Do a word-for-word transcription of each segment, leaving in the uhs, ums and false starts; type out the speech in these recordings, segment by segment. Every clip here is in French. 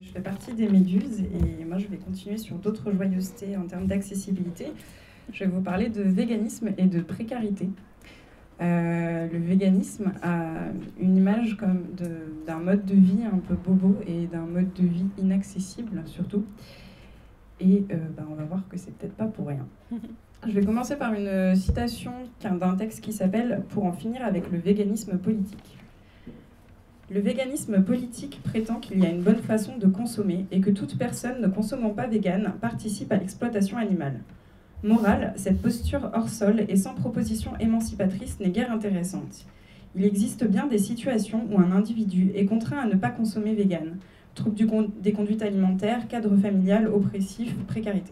Je fais partie des Méduses et moi je vais continuer sur d'autres joyeusetés en termes d'accessibilité. Je vais vous parler de véganisme et de précarité. Euh, le véganisme a une image comme d'un mode de vie un peu bobo et d'un mode de vie inaccessible surtout. Et euh, bah, on va voir que c'est peut-être pas pour rien. Je vais commencer par une citation d'un texte qui s'appelle « Pour en finir avec le véganisme politique ». Le véganisme politique prétend qu'il y a une bonne façon de consommer et que toute personne ne consommant pas végane participe à l'exploitation animale. Morale, cette posture hors sol et sans proposition émancipatrice n'est guère intéressante. Il existe bien des situations où un individu est contraint à ne pas consommer végane. Troubles du con des conduites alimentaires, cadre familial, oppressif, précarité.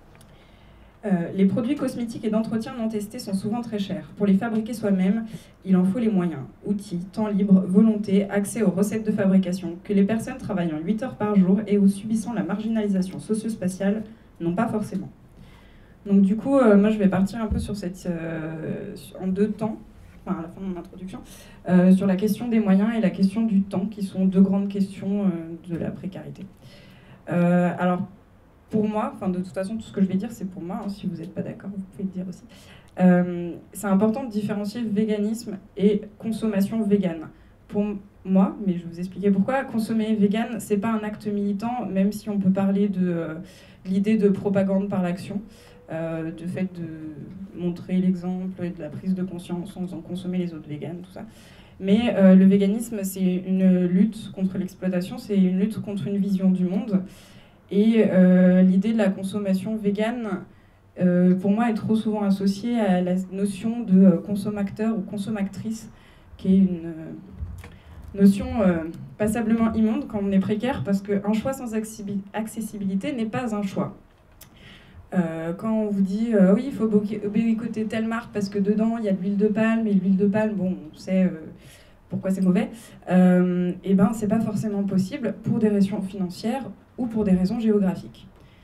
Euh, les produits cosmétiques et d'entretien non testés sont souvent très chers. Pour les fabriquer soi-même, il en faut les moyens. Outils, temps libre, volonté, accès aux recettes de fabrication, que les personnes travaillant huit heures par jour et ou subissant la marginalisation socio-spatiale n'ont pas forcément. Donc du coup, euh, moi je vais partir un peu sur cette, euh, en deux temps, enfin à la fin de mon introduction, euh, sur la question des moyens et la question du temps, qui sont deux grandes questions euh, de la précarité. Euh, alors, pour moi, enfin de toute façon, tout ce que je vais dire, c'est pour moi, hein, si vous n'êtes pas d'accord, vous pouvez le dire aussi. Euh, c'est important de différencier véganisme et consommation végane. Pour moi, mais je vais vous expliquer pourquoi, consommer végane, c'est pas un acte militant, même si on peut parler de euh, l'idée de propagande par l'action, euh, de fait de montrer l'exemple et de la prise de conscience en faisant consommer les autres véganes, tout ça. Mais euh, le véganisme, c'est une lutte contre l'exploitation, c'est une lutte contre une vision du monde. Et euh, l'idée de la consommation végane, euh, pour moi, est trop souvent associée à la notion de euh, consommateur ou consommatrice, qui est une euh, notion euh, passablement immonde quand on est précaire, parce qu'un choix sans accessibilité n'est pas un choix. Euh, quand on vous dit euh, oui, il faut boycotter telle marque parce que dedans il y a de l'huile de palme, et l'huile de palme, bon, on sait euh, pourquoi c'est mauvais, euh, et ben c'est pas forcément possible pour des raisons financières ou pour des raisons géographiques.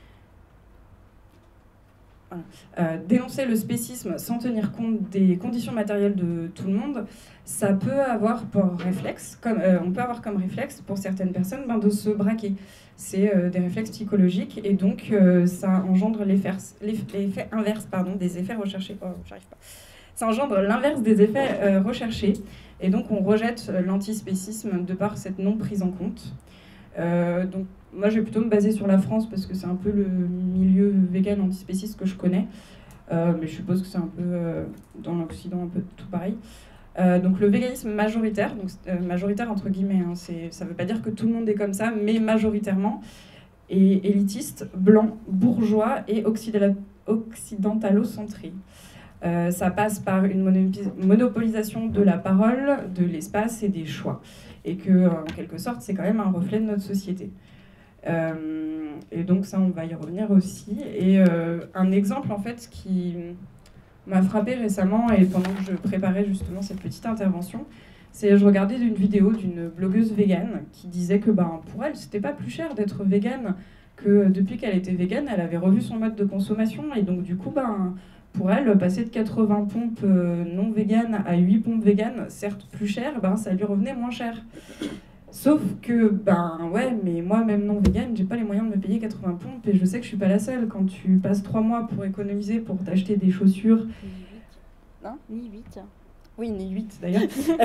Voilà. Euh, dénoncer le spécisme sans tenir compte des conditions matérielles de tout le monde, ça peut avoir pour réflexe, comme, euh, on peut avoir comme réflexe pour certaines personnes ben, de se braquer. C'est euh, des réflexes psychologiques et donc euh, ça engendre l'effet inverse pardon, des effets recherchés. Oh, j'arrive pas. Ça engendre l'inverse des effets euh, recherchés et donc on rejette l'antispécisme de par cette non prise en compte. Euh, donc moi je vais plutôt me baser sur la France parce que c'est un peu le milieu vegan antispéciste que je connais, euh, mais je suppose que c'est un peu euh, dans l'Occident un peu tout pareil. Euh, donc le véganisme majoritaire, donc euh, majoritaire entre guillemets, hein, ça ne veut pas dire que tout le monde est comme ça, mais majoritairement, est élitiste, blanc, bourgeois et occidentalo-centré. Euh, ça passe par une monopolisation de la parole, de l'espace et des choix. Et que, en quelque sorte, c'est quand même un reflet de notre société. Euh, et donc ça, on va y revenir aussi. Et euh, un exemple, en fait, qui m'a frappé récemment, et pendant que je préparais justement cette petite intervention, c'est je regardais une vidéo d'une blogueuse végane qui disait que ben, pour elle, c'était pas plus cher d'être végane, que depuis qu'elle était végane, elle avait revu son mode de consommation, et donc du coup, ben, pour elle, passer de quatre-vingts pompes non véganes à huit pompes véganes, certes plus cher, ben, ça lui revenait moins cher. Sauf que, ben ouais, mais moi, même non végane, j'ai pas les moyens de me payer quatre-vingts pompes et je sais que je suis pas la seule. Quand tu passes trois mois pour économiser, pour t'acheter des chaussures... Non, ni huit. Oui, ni huit d'ailleurs.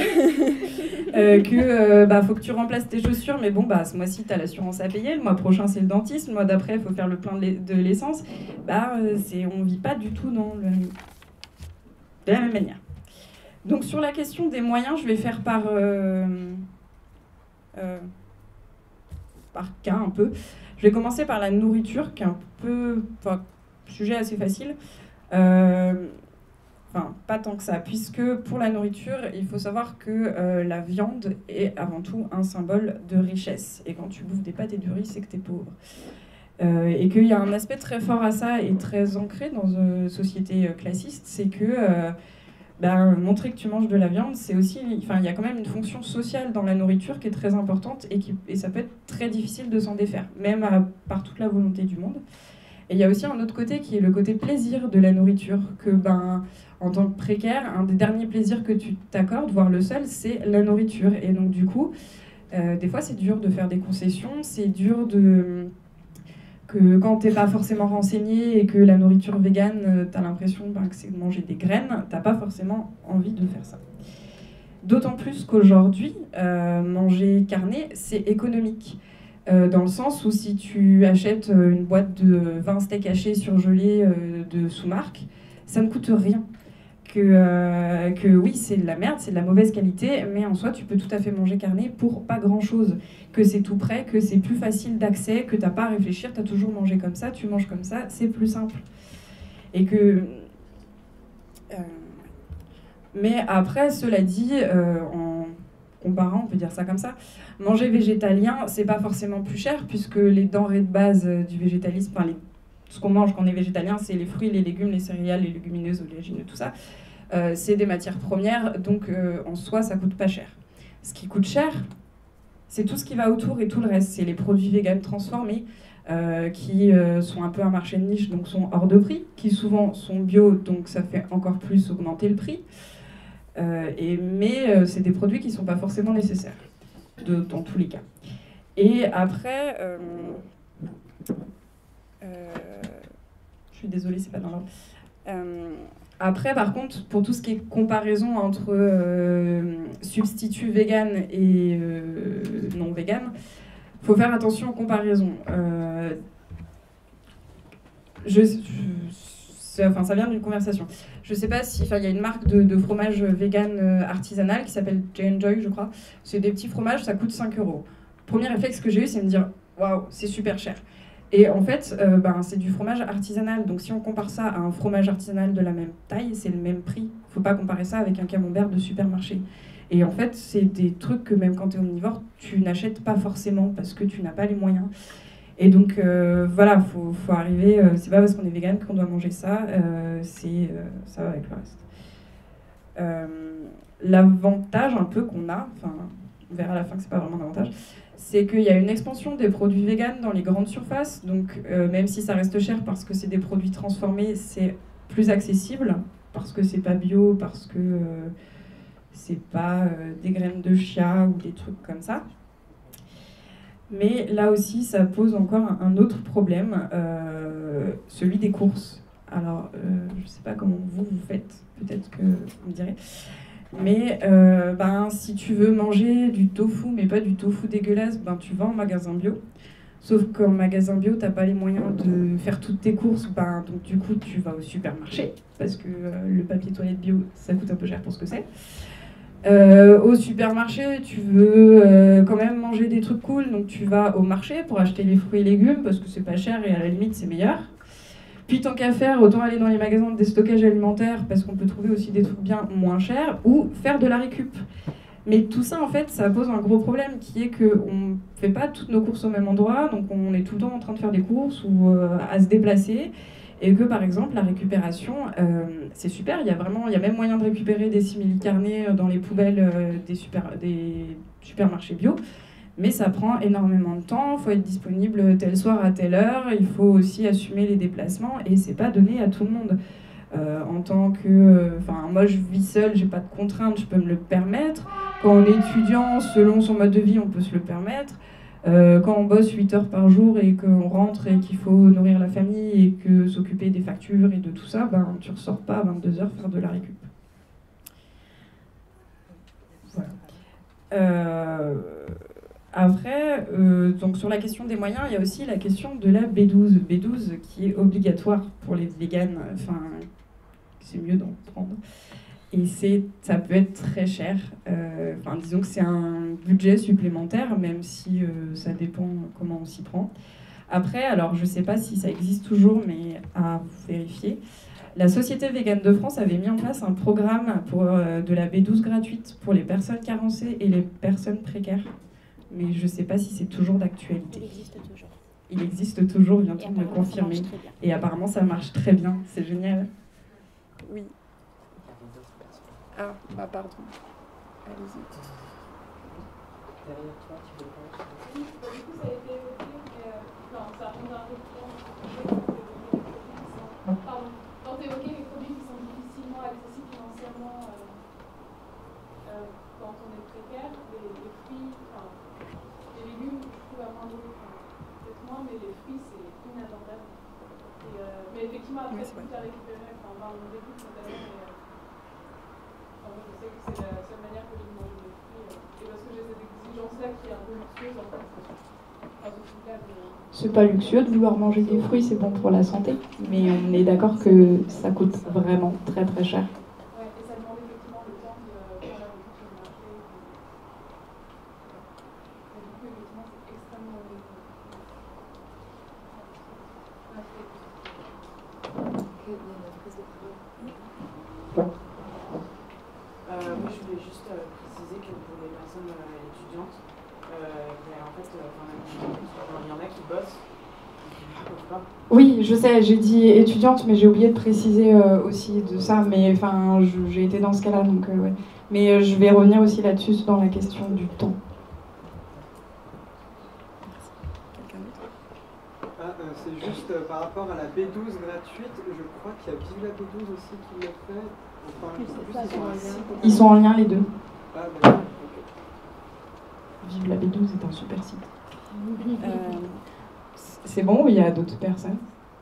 euh, que euh, bah, faut que tu remplaces tes chaussures, mais bon, bah, ce mois-ci, tu as l'assurance à payer, le mois prochain, c'est le dentiste, le mois d'après, il faut faire le plein de l'essence. Bah, euh, on vit pas du tout dans le... de la même manière. Donc, sur la question des moyens, je vais faire par... Euh... Euh, par cas un peu. Je vais commencer par la nourriture, qui est un peu, enfin, sujet assez facile. Euh, enfin, pas tant que ça, puisque pour la nourriture, il faut savoir que euh, la viande est avant tout un symbole de richesse. Et quand tu bouffes des pâtes et du riz, c'est que t'es pauvre. Euh, et qu'il y a un aspect très fort à ça et très ancré dans une société classiste, c'est que euh, Ben, montrer que tu manges de la viande, c'est aussi, enfin, il y a quand même une fonction sociale dans la nourriture qui est très importante et, qui, et ça peut être très difficile de s'en défaire, même à, par toute la volonté du monde. Et il y a aussi un autre côté qui est le côté plaisir de la nourriture, que ben, en tant que précaire, un des derniers plaisirs que tu t'accordes, voire le seul, c'est la nourriture. Et donc du coup, Euh, des fois, c'est dur de faire des concessions, c'est dur de... que quand t'es pas forcément renseigné et que la nourriture végane, t'as l'impression ben, que c'est de manger des graines, t'as pas forcément envie de faire ça. D'autant plus qu'aujourd'hui, euh, manger carné, c'est économique. Euh, dans le sens où si tu achètes une boîte de vingt steaks hachés surgelés euh, de sous-marque, ça ne coûte rien. Que, euh, que oui, c'est de la merde, c'est de la mauvaise qualité, mais en soi, tu peux tout à fait manger carné pour pas grand-chose. Que c'est tout prêt, que c'est plus facile d'accès, que t'as pas à réfléchir, t'as toujours mangé comme ça, tu manges comme ça, c'est plus simple. Et que... Euh, mais après, cela dit, euh, en comparant, on peut dire ça comme ça, manger végétalien, c'est pas forcément plus cher, puisque les denrées de base du végétalisme, enfin les ce qu'on mange quand on est végétalien, c'est les fruits, les légumes, les céréales, les légumineuses, oléagineux, tout ça. Euh, c'est des matières premières, donc euh, en soi, ça coûte pas cher. Ce qui coûte cher, c'est tout ce qui va autour et tout le reste. C'est les produits véganes transformés, euh, qui euh, sont un peu un marché de niche, donc sont hors de prix, qui souvent sont bio, donc ça fait encore plus augmenter le prix. Euh, et, mais euh, c'est des produits qui ne sont pas forcément nécessaires, de, dans tous les cas. Et après... Euh, Euh, je suis désolée, c'est pas dans l'ordre. Euh, après, par contre, pour tout ce qui est comparaison entre euh, substituts vegan et euh, non vegan, il faut faire attention aux comparaisons. Euh, je, je, enfin, ça vient d'une conversation. Je sais pas si, enfin, il y a une marque de, de fromage vegan artisanal qui s'appelle J and Joy, je crois. C'est des petits fromages, ça coûte cinq euros. Premier réflexe que j'ai eu, c'est de me dire, waouh, c'est super cher. Et en fait, euh, ben, c'est du fromage artisanal. Donc si on compare ça à un fromage artisanal de la même taille, c'est le même prix. Il ne faut pas comparer ça avec un camembert de supermarché. Et en fait, c'est des trucs que même quand tu es omnivore, tu n'achètes pas forcément parce que tu n'as pas les moyens. Et donc euh, voilà, il faut, faut arriver... Euh, c'est pas parce qu'on est vegan qu'on doit manger ça. Euh, c'est, euh, ça va avec le reste. Euh, l'avantage un peu qu'on a, enfin, on verra à la fin que c'est pas vraiment un avantage, c'est qu'il y a une expansion des produits véganes dans les grandes surfaces. Donc, euh, même si ça reste cher parce que c'est des produits transformés, c'est plus accessible parce que c'est pas bio, parce que euh, c'est pas euh, des graines de chia ou des trucs comme ça. Mais là aussi, ça pose encore un, un autre problème, euh, celui des courses. Alors, euh, je sais pas comment vous vous faites, peut-être que vous me direz. Mais euh, ben, si tu veux manger du tofu, mais pas du tofu dégueulasse, ben, tu vas en magasin bio. Sauf qu'en magasin bio, tu n'as pas les moyens de faire toutes tes courses. Ben, donc du coup, tu vas au supermarché, parce que euh, le papier toilette bio, ça coûte un peu cher pour ce que c'est. Euh, au supermarché, tu veux euh, quand même manger des trucs cool, donc tu vas au marché pour acheter les fruits et légumes, parce que c'est pas cher et à la limite, c'est meilleur. Puis tant qu'à faire, autant aller dans les magasins de déstockage alimentaire parce qu'on peut trouver aussi des trucs bien moins chers ou faire de la récup. Mais tout ça, en fait, ça pose un gros problème qui est qu'on ne fait pas toutes nos courses au même endroit, donc on est tout le temps en train de faire des courses ou euh, à se déplacer. Et que par exemple, la récupération, euh, c'est super, il y a vraiment, il y a même moyen de récupérer des simili carnés dans les poubelles euh, des, super, des supermarchés bio. Mais ça prend énormément de temps, il faut être disponible tel soir à telle heure, il faut aussi assumer les déplacements et c'est pas donné à tout le monde. Euh, en tant que... Enfin, euh, moi je vis seule, j'ai pas de contraintes, je peux me le permettre. Quand on est étudiant, selon son mode de vie, on peut se le permettre. Euh, quand on bosse huit heures par jour et qu'on rentre et qu'il faut nourrir la famille et que s'occuper des factures et de tout ça, ben, tu ressors pas à vingt-deux heures faire de la récup. Voilà. Euh... Après, euh, donc sur la question des moyens, il y a aussi la question de la B douze. B douze qui est obligatoire pour les véganes, enfin, c'est mieux d'en prendre. Et c'est, ça peut être très cher. Euh, enfin, disons que c'est un budget supplémentaire, même si euh, ça dépend comment on s'y prend. Après, alors je ne sais pas si ça existe toujours, mais à vérifier. La Société Végane de France avait mis en place un programme pour, euh, de la B douze gratuite pour les personnes carencées et les personnes précaires. Mais je ne sais pas si c'est toujours d'actualité. Il existe toujours. Il existe toujours, vient-on de le confirmer. Et apparemment, ça marche très bien. C'est génial. Oui. Ah, bah pardon. Allez-y. Derrière toi, tu veux pas. Oui, bah, du coup, ça a été évoqué, mais euh, non, ça prend un peu de temps. Pardon. Quand tu évoquais les produits qui sont difficilement accessibles financièrement euh, euh, quand on est précaire, les, les fruits, enfin, effectivement, après, Ouais, c'est c'est vrai. tout à récupérer. Enfin, on parle de dégoût, notamment, mais euh, enfin, moi, je sais que c'est la seule manière que j'ai de manger des fruits. Euh, et parce que j'ai cette exigence-là qui est un peu luxueuse, en fait. Enfin, ce truc-là de... C'est pas luxueux de vouloir manger des fruits, c'est bon pour la santé. Mais on est d'accord que ça coûte vraiment très très cher. Ouais, et ça demande effectivement le temps de faire la retour sur le marché. Et, et du coup, effectivement, c'est extrêmement... Euh, moi, je voulais juste euh, préciser que pour les personnes euh, étudiantes, euh, ben, en fait, euh, il y en a qui bossent et qui ne peuvent pas. Oui, je sais, j'ai dit étudiante, mais j'ai oublié de préciser euh, aussi de ça. Mais enfin, je- j'ai été dans ce cas-là, donc euh, ouais. Mais euh, je vais revenir aussi là-dessus dans la question du temps. Quelqu'un d'autre? Ah, euh, c'est juste euh, par rapport à la B douze gratuite, je crois qu'il y a Vive la B douze aussi qui le fait. Enfin, je sais plus s'ils sont un site. Ils sont en lien les deux. Ah, d'accord, ok. Vive la B douze est un super site. Euh, C'est bon ou il y a d'autres personnes?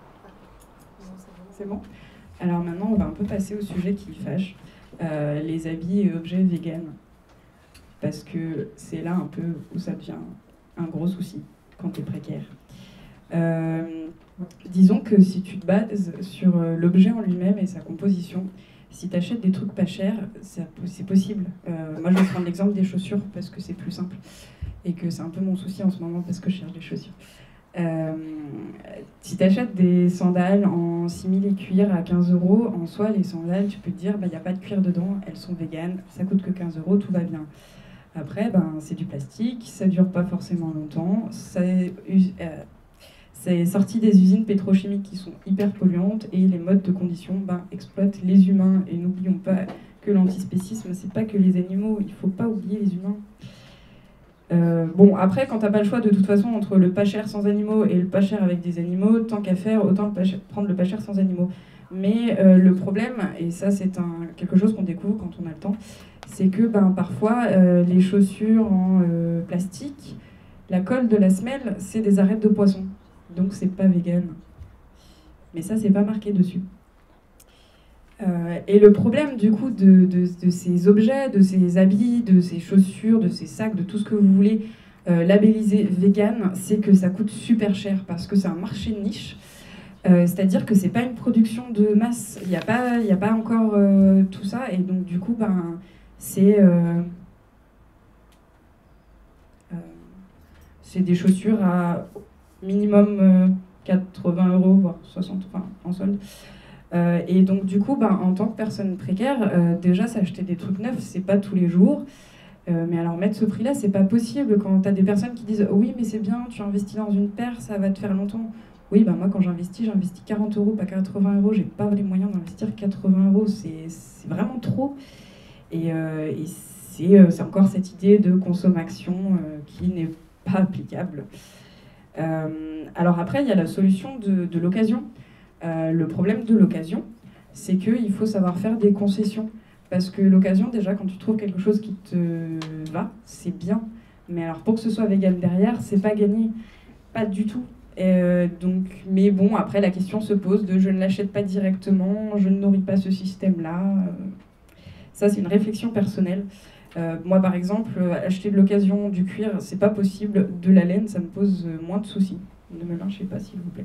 C'est bon. Alors maintenant, on va un peu passer au sujet qui fâche, euh, les habits et objets véganes. Parce que c'est là un peu où ça devient un gros souci quand tu es précaire. Euh, disons que si tu te bases sur euh, l'objet en lui-même et sa composition, si tu achètes des trucs pas chers, ça- c'est possible. Euh, moi, je vais prendre l'exemple des chaussures parce que c'est plus simple et que c'est un peu mon souci en ce moment parce que je cherche des chaussures. Euh, si tu achètes des sandales en simili cuir à quinze euros, en soi, les sandales, tu peux te dire, il bah, n'y a pas de cuir dedans, elles sont véganes, ça coûte que quinze euros, tout va bien. Après, ben, c'est du plastique, ça dure pas forcément longtemps, ça est, euh, c'est sorti des usines pétrochimiques qui sont hyper polluantes et les modes de condition ben, exploitent les humains. Et n'oublions pas que l'antispécisme, c'est pas que les animaux, il faut pas oublier les humains. Euh, bon, après, quand t'as pas le choix de toute façon entre le pas cher sans animaux et le pas cher avec des animaux, tant qu'à faire, autant le pas cher- prendre le pas cher sans animaux. Mais euh, le problème, et ça c'est un, quelque chose qu'on découvre quand on a le temps, c'est que ben, parfois euh, les chaussures en euh, plastique, la colle de la semelle, c'est des arêtes de poisson. Donc c'est pas vegan. Mais ça, c'est pas marqué dessus. Euh, et le problème du coup de, de, de ces objets, de ces habits, de ces chaussures, de ces sacs, de tout ce que vous voulez euh, labelliser vegan, c'est que ça coûte super cher parce que c'est un marché de niche. Euh, c'est-à-dire que c'est pas une production de masse. Il n'y a pas, il y a pas encore euh, tout ça et donc du coup, ben, c'est euh, euh, c'est des chaussures à minimum euh, quatre-vingts euros, voire soixante, enfin en solde. Euh, et donc du coup, ben, en tant que personne précaire, euh, déjà s'acheter des trucs neufs, c'est pas tous les jours. Euh, mais alors mettre ce prix-là, c'est pas possible quand t'as des personnes qui disent oui, mais c'est bien, tu investis dans une paire, ça va te faire longtemps. Oui, ben moi quand j'investis, j'investis quarante euros, pas quatre-vingts euros. J'ai pas les moyens d'investir quatre-vingts euros, c'est c'est vraiment trop. Et, euh, et c'est euh, c'est encore cette idée de consommation euh, qui n'est pas applicable. Euh, alors après, il y a la solution de, de l'occasion. Euh, le problème de l'occasion, c'est qu'il faut savoir faire des concessions. Parce que l'occasion, déjà, quand tu trouves quelque chose qui te va, c'est bien. Mais alors, pour que ce soit vegan derrière, c'est pas gagné. Pas du tout. Euh, donc, mais bon, après, la question se pose de je ne l'achète pas directement, je ne nourris pas ce système-là. Euh, ça, c'est une réflexion personnelle. Euh, moi, par exemple, acheter de l'occasion du cuir, c'est pas possible. De la laine, ça me pose moins de soucis. Ne me lâchez pas, s'il vous plaît.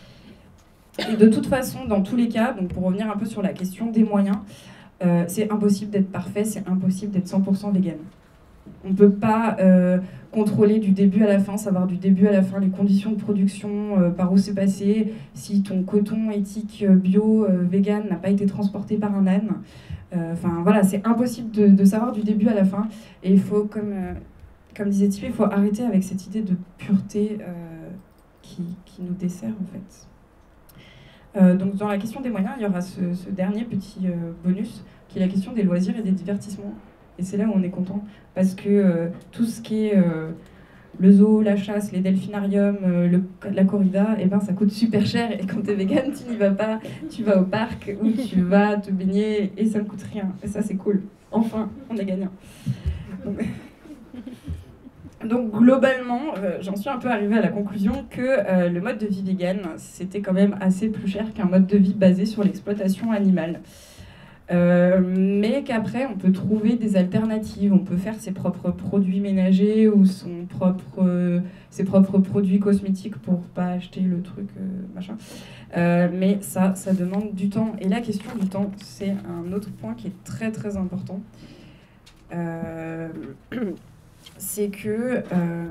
Et de toute façon, dans tous les cas, donc pour revenir un peu sur la question des moyens, euh, c'est impossible d'être parfait, c'est impossible d'être cent pour cent vegan. On ne peut pas euh, contrôler du début à la fin, savoir du début à la fin les conditions de production, euh, par où c'est passé, si ton coton éthique bio euh, vegan n'a pas été transporté par un âne. Enfin euh, voilà, c'est impossible de, de savoir du début à la fin. Et il faut, comme, euh, comme disait Tipé, il faut arrêter avec cette idée de pureté euh, qui, qui nous dessert en fait. Euh, donc dans la question des moyens, il y aura ce, ce dernier petit euh, bonus, qui est la question des loisirs et des divertissements. Et c'est là où on est content, parce que euh, tout ce qui est euh, le zoo, la chasse, les delphinariums, euh, le, la corrida, eh ben, ça coûte super cher. Et quand tu es vegan, tu n'y vas pas, tu vas au parc ou tu vas te baigner et ça ne coûte rien. Et ça, c'est cool. Enfin, on est gagnant. Donc... Donc globalement, euh, j'en suis un peu arrivée à la conclusion que euh, le mode de vie vegan, c'était quand même assez plus cher qu'un mode de vie basé sur l'exploitation animale. Euh, mais qu'après, on peut trouver des alternatives. On peut faire ses propres produits ménagers ou son propre, euh, ses propres produits cosmétiques pour pas acheter le truc euh, machin. Euh, mais ça, ça demande du temps. Et la question du temps, c'est un autre point qui est très très important. Euh, c'est que... Euh,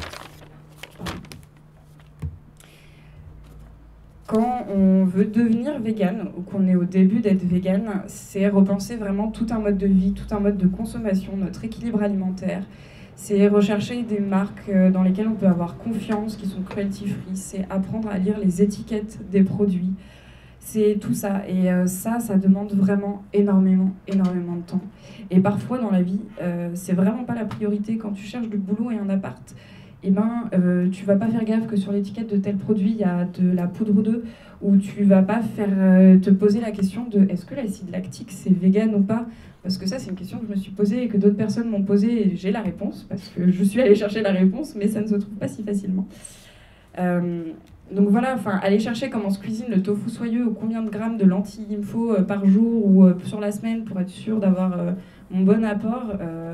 Quand on veut devenir vegan ou qu'on est au début d'être vegan, c'est repenser vraiment tout un mode de vie, tout un mode de consommation, notre équilibre alimentaire. C'est rechercher des marques dans lesquelles on peut avoir confiance, qui sont cruelty-free. C'est apprendre à lire les étiquettes des produits. C'est tout ça. Et euh, ça, ça demande vraiment énormément, énormément de temps. Et parfois dans la vie, euh, c'est vraiment pas la priorité. Quand tu cherches du boulot et un appart, eh ben, euh, tu vas pas faire gaffe que sur l'étiquette de tel produit, il y a de la poudre d'œuf, ou tu vas pas faire, euh, te poser la question de est-ce que l'acide lactique c'est vegan ou pas? Parce que ça, c'est une question que je me suis posée et que d'autres personnes m'ont posée et j'ai la réponse, parce que je suis allée chercher la réponse, mais ça ne se trouve pas si facilement. Euh, donc voilà, enfin, aller chercher comment se cuisine le tofu soyeux ou combien de grammes de lentilles il me faut euh, par jour ou euh, sur la semaine pour être sûr d'avoir euh, mon bon apport. Euh,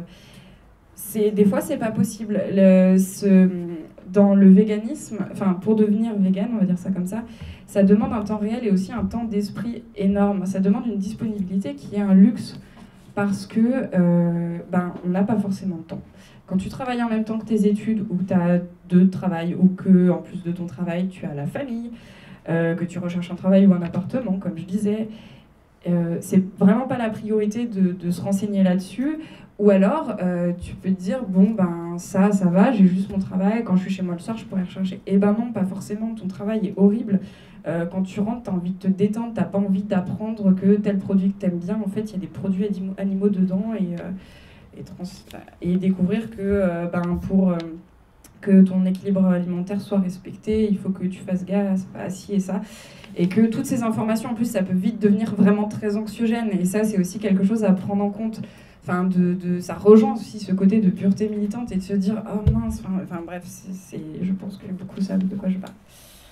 C'est, des fois, c'est pas possible. Le, ce, dans le véganisme, enfin, pour devenir vegan, on va dire ça comme ça, ça demande un temps réel et aussi un temps d'esprit énorme. Ça demande une disponibilité qui est un luxe parce que euh, ben, on n'a pas forcément le temps. Quand tu travailles en même temps que tes études, ou que tu as deux travails, ou que en plus de ton travail, tu as la famille, euh, que tu recherches un travail ou un appartement, comme je disais, euh, c'est vraiment pas la priorité de, de se renseigner là-dessus. Ou alors, euh, tu peux te dire, bon, ben ça, ça va, j'ai juste mon travail, quand je suis chez moi le soir, je pourrais rechercher. Eh ben non, pas forcément, ton travail est horrible. Euh, quand tu rentres, tu as envie de te détendre, tu n'as pas envie d'apprendre que tel produit que tu aimes bien, en fait, il y a des produits animaux dedans, et, euh, et, trans et découvrir que euh, ben, pour euh, que ton équilibre alimentaire soit respecté, il faut que tu fasses gaffe à ci et ça. Et que toutes ces informations, en plus, ça peut vite devenir vraiment très anxiogène. Et ça, c'est aussi quelque chose à prendre en compte. Enfin, de, de, ça rejoint aussi ce côté de pureté militante et de se dire « Oh mince !» Enfin bref, c'est, je pense que beaucoup savent de quoi je parle.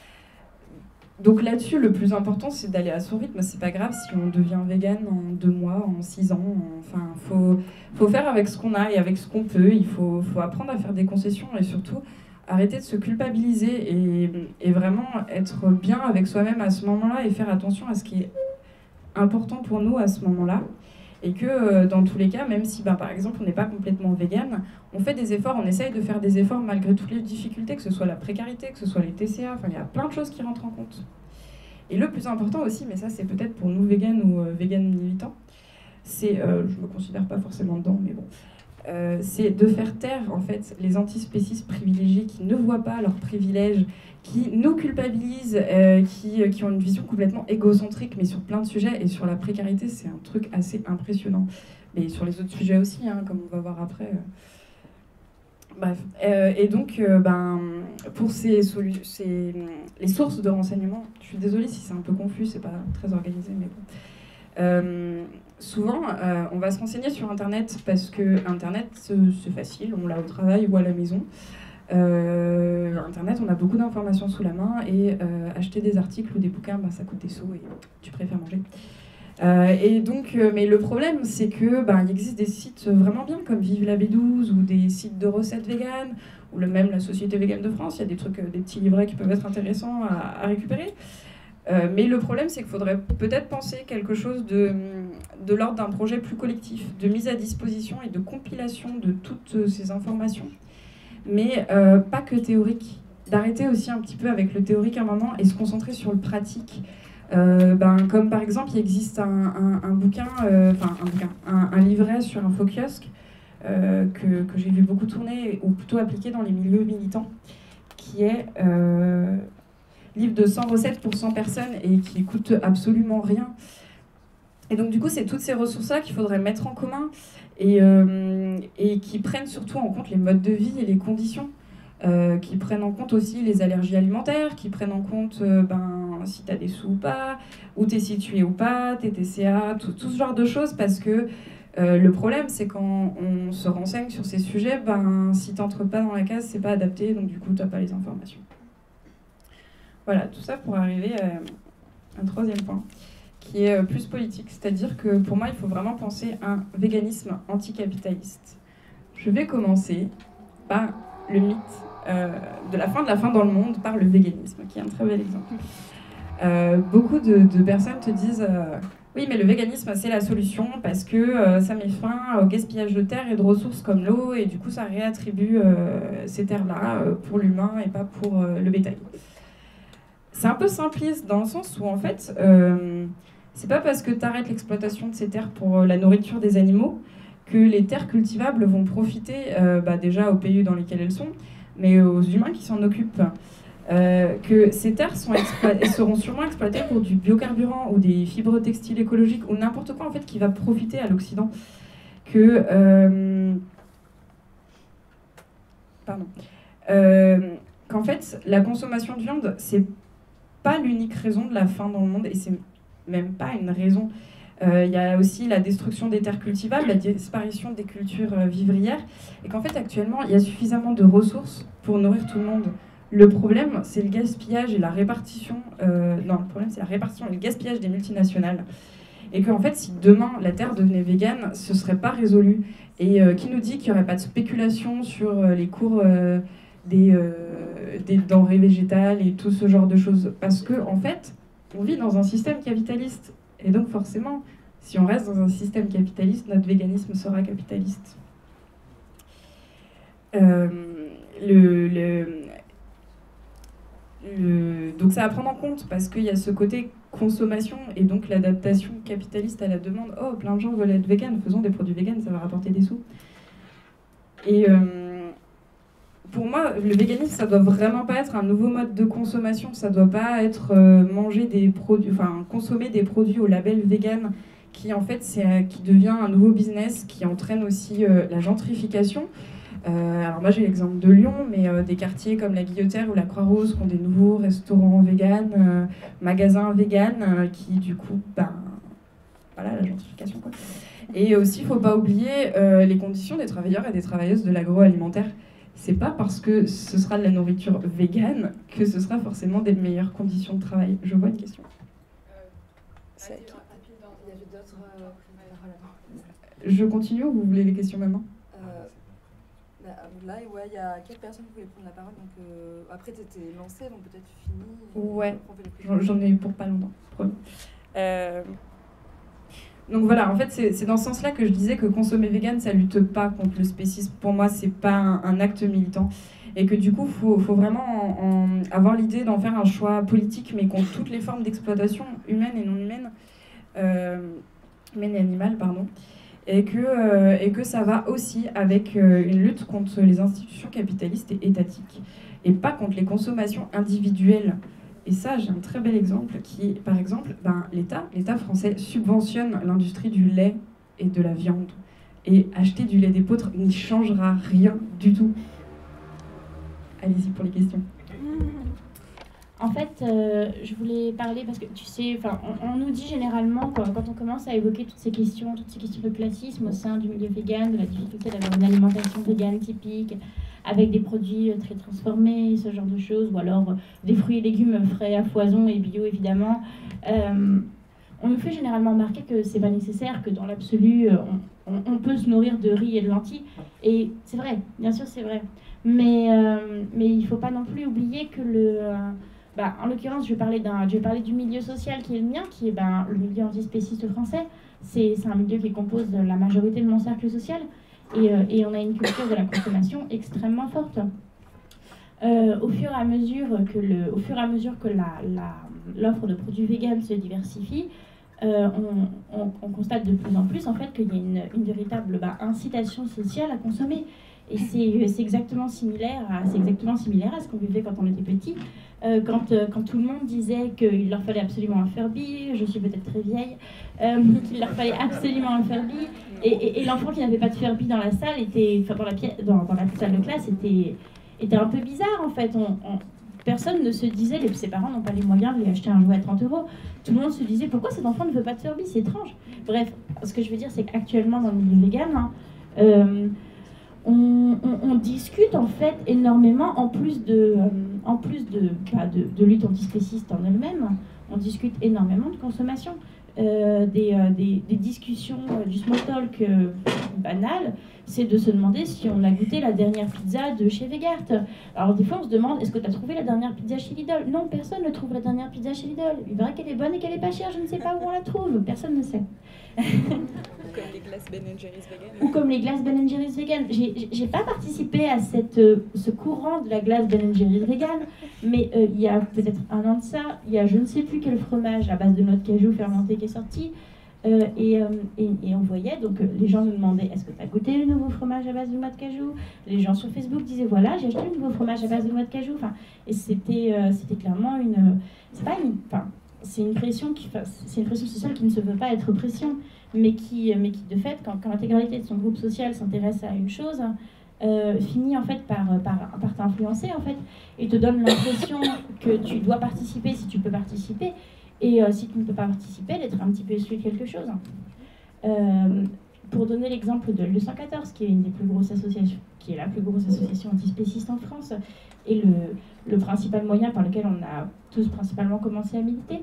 Donc là-dessus, le plus important, c'est d'aller à son rythme. C'est pas grave si on devient vegan en deux mois, en six ans. Enfin, faut, faut faire avec ce qu'on a et avec ce qu'on peut. Il faut, faut apprendre à faire des concessions et surtout arrêter de se culpabiliser et, et vraiment être bien avec soi-même à ce moment-là et faire attention à ce qui est important pour nous à ce moment-là. Et que euh, dans tous les cas, même si bah, par exemple on n'est pas complètement vegan, on fait des efforts, on essaye de faire des efforts malgré toutes les difficultés, que ce soit la précarité, que ce soit les T C A, enfin il y a plein de choses qui rentrent en compte. Et le plus important aussi, mais ça c'est peut-être pour nous vegan ou euh, vegan militants, c'est, euh, je me considère pas forcément dedans, mais bon, euh, c'est de faire taire en fait les antispécistes privilégiés qui ne voient pas leurs privilèges, qui nous culpabilisent, euh, qui, qui ont une vision complètement égocentrique, mais sur plein de sujets. Et sur la précarité, c'est un truc assez impressionnant. Mais sur les autres sujets aussi, hein, comme on va voir après. Bref. Euh, et donc, euh, ben, pour ces, ces, les sources de renseignements, je suis désolée si c'est un peu confus, c'est pas très organisé, mais bon. Euh, souvent, euh, on va se renseigner sur Internet parce que Internet, c'est facile, on l'a au travail ou à la maison. Euh, Internet, on a beaucoup d'informations sous la main et euh, acheter des articles ou des bouquins, ben, ça coûte des sous et tu préfères manger. Euh, et donc, euh, mais le problème, c'est que ben, il existe des sites vraiment bien comme Vive la B douze ou des sites de recettes véganes ou le, même la Société végane de France. Il y a des trucs, des petits livrets qui peuvent être intéressants à, à récupérer. Euh, mais le problème, c'est qu'il faudrait peut-être penser quelque chose de, de l'ordre d'un projet plus collectif, de mise à disposition et de compilation de toutes ces informations. Mais euh, pas que théorique, d'arrêter aussi un petit peu avec le théorique à un moment et se concentrer sur le pratique. Euh, ben, comme par exemple, il existe un, un, un bouquin, euh, enfin un, bouquin un, un livret sur un kiosque euh, que, que j'ai vu beaucoup tourner, ou plutôt appliqué dans les milieux militants, qui est euh, livre de cent recettes pour cent personnes et qui coûte absolument rien. Et donc du coup, c'est toutes ces ressources-là qu'il faudrait mettre en commun et, euh, et qui prennent surtout en compte les modes de vie et les conditions, euh, qui prennent en compte aussi les allergies alimentaires, qui prennent en compte euh, ben, si tu as des sous ou pas, où tu es situé ou pas, tes T C A, tout, tout ce genre de choses, parce que Euh, le problème, c'est quand on se renseigne sur ces sujets, ben, si tu n'entres pas dans la case, c'est pas adapté, donc du coup, tu n'as pas les informations. Voilà, tout ça pour arriver à un troisième point, qui est plus politique. C'est-à-dire que pour moi, il faut vraiment penser à un véganisme anticapitaliste. Je vais commencer par le mythe euh, de la fin de la faim dans le monde par le véganisme, qui est un très bel exemple. Euh, beaucoup de, de personnes te disent euh, oui, mais le véganisme, c'est la solution parce que euh, ça met fin au gaspillage de terres et de ressources comme l'eau, et du coup, ça réattribue euh, ces terres-là euh, pour l'humain et pas pour euh, le bétail. C'est un peu simpliste dans le sens où, en fait, euh, c'est pas parce que tu arrêtes l'exploitation de ces terres pour la nourriture des animaux que les terres cultivables vont profiter euh, bah, déjà aux pays dans lesquels elles sont, mais aux humains qui s'en occupent. Euh, que ces terres sont seront sûrement exploitées pour du biocarburant ou des fibres textiles écologiques ou n'importe quoi en fait qui va profiter à l'Occident. Que euh, pardon. Euh, qu'en fait la consommation de viande c'est pas l'unique raison de la faim dans le monde, et c'est même pas une raison. Il euh, y a aussi la destruction des terres cultivables, la disparition des cultures euh, vivrières, et qu'en fait actuellement il y a suffisamment de ressources pour nourrir tout le monde. Le problème, c'est le gaspillage et la répartition. Euh, non, le problème, c'est la répartition et le gaspillage des multinationales. Et qu'en fait, si demain la terre devenait végane, ce ne serait pas résolu. Et euh, qui nous dit qu'il n'y aurait pas de spéculation sur euh, les cours euh, des, euh, des denrées végétales et tout ce genre de choses? Parce qu'en en fait, on vit dans un système capitaliste. Et donc, forcément, si on reste dans un système capitaliste, notre véganisme sera capitaliste. Euh, le. le Le... Donc ça à prendre en compte parce qu'il y a ce côté consommation et donc l'adaptation capitaliste à la demande. Oh, plein de gens veulent être véganes, faisons des produits véganes, ça va rapporter des sous. Et euh, pour moi, le véganisme, ça doit vraiment pas être un nouveau mode de consommation, ça doit pas être euh, manger des produits, enfin consommer des produits au label vegan qui en fait c'est, qui devient un nouveau business qui entraîne aussi euh, la gentrification. Euh, alors moi j'ai l'exemple de Lyon, mais euh, des quartiers comme la Guillotière ou la Croix-Rose qui ont des nouveaux restaurants véganes, euh, magasins véganes, euh, qui du coup, ben, voilà la gentrification quoi. Et aussi il ne faut pas oublier euh, les conditions des travailleurs et des travailleuses de l'agroalimentaire. C'est pas parce que ce sera de la nourriture végane que ce sera forcément des meilleures conditions de travail. Je vois une question. C'est qui ? Il y avait d'autres. Je continue ou vous voulez les questions maintenant ? Là, ouais, il y a quatre personnes qui voulaient prendre la parole, donc euh, après tu étais lancée, donc peut-être fini. Ouais, j'en ai pour pas longtemps, promis. Euh... Donc voilà, en fait, c'est, c'est dans ce sens-là que je disais que consommer vegan, ça lutte pas contre le spécisme. Pour moi, c'est pas un, un acte militant. Et que du coup, il faut, faut vraiment en, en avoir l'idée d'en faire un choix politique, mais contre toutes les formes d'exploitation humaine et non humaine, euh, humaine et animale, pardon. Et que, euh, et que ça va aussi avec euh, une lutte contre les institutions capitalistes et étatiques, et pas contre les consommations individuelles. Et ça, j'ai un très bel exemple qui, par exemple, ben, l'État, l'État français subventionne l'industrie du lait et de la viande. Et acheter du lait d'épeautre n'y changera rien du tout. Allez-y pour les questions. En fait, euh, je voulais parler parce que tu sais, enfin, on, on nous dit généralement quand, quand on commence à évoquer toutes ces questions, toutes ces questions de classisme au sein du milieu vegan, de la difficulté d'avoir une alimentation végane typique, avec des produits très transformés, ce genre de choses, ou alors des fruits et légumes frais à foison et bio évidemment. Euh, on nous fait généralement remarquer que c'est pas nécessaire, que dans l'absolu, on, on, on peut se nourrir de riz et de lentilles, et c'est vrai, bien sûr c'est vrai. Mais euh, mais il faut pas non plus oublier que le euh, Bah, en l'occurrence, je vais, parler d'un, je vais parler du milieu social qui est le mien, qui est ben, le milieu antispéciste français. C'est, c'est un milieu qui compose la majorité de mon cercle social. Et, euh, et on a une culture de la consommation extrêmement forte. Euh, au fur et à mesure que, le, au fur et à mesure que la, la, l'offre de produits véganes se diversifie, euh, on, on, on constate de plus en plus en fait, qu'il y a une, une véritable bah, incitation sociale à consommer. Et c'est, c'est, exactement similaire à, c'est exactement similaire à ce qu'on vivait quand on était petit. Euh, quand, euh, quand tout le monde disait qu'il leur fallait absolument un Furby, je suis peut-être très vieille, euh, qu'il leur fallait absolument un Furby, et, et, et l'enfant qui n'avait pas de Furby dans la salle, était, enfin dans, la pièce, dans, dans la salle de classe, était, était un peu bizarre en fait. On, on, personne ne se disait, les, ses parents n'ont pas les moyens de lui acheter un jouet à trente euros. Tout le monde se disait, pourquoi cet enfant ne veut pas de Furby? C'est étrange. Bref, ce que je veux dire, c'est qu'actuellement, dans le milieu vegan, hein, euh, on, on, on discute en fait énormément, en plus de, euh, en plus de, bah, de, de lutte antispéciste en elle-même, on discute énormément de consommation. Euh, des, euh, des, des discussions, euh, du small talk euh, banal, c'est de se demander si on a goûté la dernière pizza de chez Vegart. Alors des fois on se demande, est-ce que tu as trouvé la dernière pizza chez Lidl? Non, personne ne trouve la dernière pizza chez Lidl. Il paraît qu'elle est bonne et qu'elle est pas chère, je ne sais pas où on la trouve, personne ne sait. Comme les glaces Ben and Jerry's vegan. Ou comme les glaces Ben and Jerry's vegan. J'ai, j'ai pas participé à cette, euh, ce courant de la glace Ben and Jerry's vegan, mais euh, il y a peut-être un an de ça, il y a je ne sais plus quel fromage à base de noix de cajou fermentée qui est sorti, euh, et, euh, et, et on voyait, donc euh, les gens nous demandaient, est-ce que tu as goûté le nouveau fromage à base de noix de cajou? Les gens sur Facebook disaient, voilà, j'ai acheté le nouveau fromage à base de noix de cajou. Enfin, et c'était, euh, c'était clairement une... C'est pas une... Enfin, c'est une pression qui, c'est une pression sociale qui ne se veut pas être pression, mais qui, mais qui de fait, quand, quand l'intégralité de son groupe social s'intéresse à une chose, euh, finit en fait par, par, par t'influencer en fait, et te donne l'impression que tu dois participer si tu peux participer, et euh, si tu ne peux pas participer, d'être un petit peu exclu de quelque chose. Euh, pour donner l'exemple de L deux cent quatorze, qui est une des plus grosses associations, qui est la plus grosse association antispéciste en France, et le, le principal moyen par lequel on a tous principalement commencé à militer,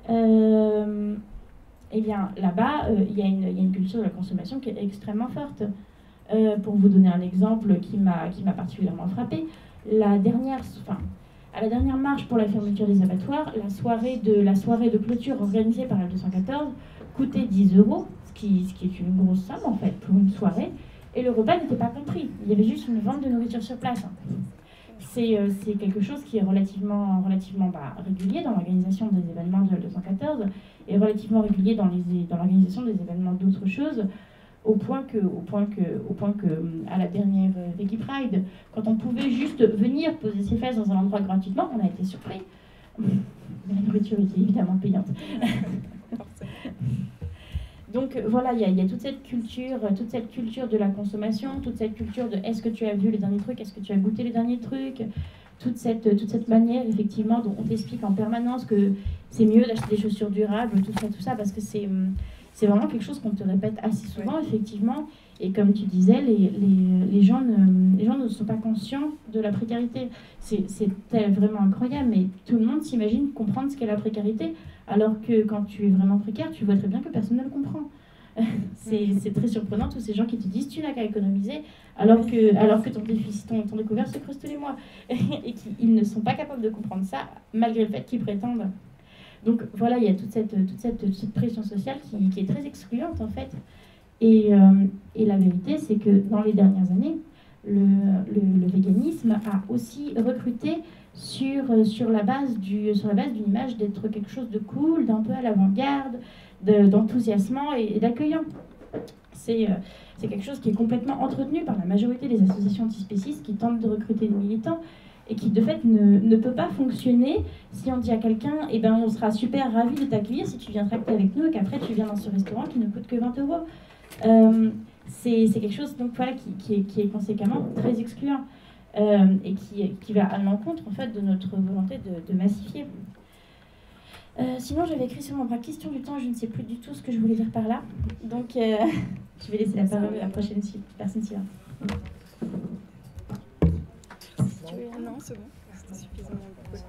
euh, eh bien là-bas, euh, il y, y a une culture de la consommation qui est extrêmement forte. Euh, pour vous donner un exemple qui m'a qui m'a particulièrement frappée, la dernière, enfin, à la dernière marche pour la fermeture des abattoirs, la soirée de, la soirée de clôture organisée par L deux cent quatorze coûtait dix euros, ce qui, ce qui est une grosse somme en fait pour une soirée, et le repas n'était pas compris. Il y avait juste une vente de nourriture sur place. C'est, euh, c'est quelque chose qui est relativement, relativement bah, régulier dans l'organisation des événements de L deux cent quatorze et relativement régulier dans, les, dans l'organisation des événements d'autres choses, au point que, au point que, au point que à la dernière Veggie Pride, quand on pouvait juste venir poser ses fesses dans un endroit gratuitement, on a été surpris. La nourriture était évidemment payante. Donc voilà, il y, y a toute cette culture, toute cette culture de la consommation, toute cette culture de est-ce que tu as vu les derniers trucs, est-ce que tu as goûté les derniers trucs, toute cette, toute cette manière effectivement dont on t'explique en permanence que c'est mieux d'acheter des chaussures durables, tout ça, tout ça, parce que c'est, c'est vraiment quelque chose qu'on te répète assez souvent, effectivement. Et comme tu disais, les, les, les, gens, ne, les gens ne sont pas conscients de la précarité. C'est, c'est vraiment incroyable, mais tout le monde s'imagine comprendre ce qu'est la précarité, alors que quand tu es vraiment précaire, tu vois très bien que personne ne le comprend. c'est, c'est très surprenant, tous ces gens qui te disent tu n'as qu'à économiser, alors que, alors que ton déficit, ton, ton découvert se creuse tous les mois. Et qu'ils ne sont pas capables de comprendre ça, malgré le fait qu'ils prétendent. Donc voilà, il y a toute cette, toute cette, toute cette pression sociale qui, qui est très excluante en fait. Et, euh, et la vérité, c'est que dans les dernières années, le, le, le véganisme a aussi recruté sur, sur la base du, sur la base d'une image d'être quelque chose de cool, d'un peu à l'avant-garde, de, d'enthousiasmant et, et d'accueillant. C'est, euh, c'est quelque chose qui est complètement entretenu par la majorité des associations antispécistes qui tentent de recruter des militants et qui de fait ne, ne peut pas fonctionner si on dit à quelqu'un eh ben, on sera super ravis de t'accueillir si tu viens tracter avec nous et qu'après tu viens dans ce restaurant qui ne coûte que vingt euros. Euh, c'est, c'est quelque chose donc, voilà, qui, qui, est, qui est conséquemment très excluant euh, et qui, qui va à l'encontre en fait, de notre volonté de, de massifier. Euh, sinon, j'avais écrit sur mon bras question du temps, je ne sais plus du tout ce que je voulais dire par là. Donc, euh, je vais laisser la parole à la prochaine personne suivante. Non, c'est bon, c'était suffisamment.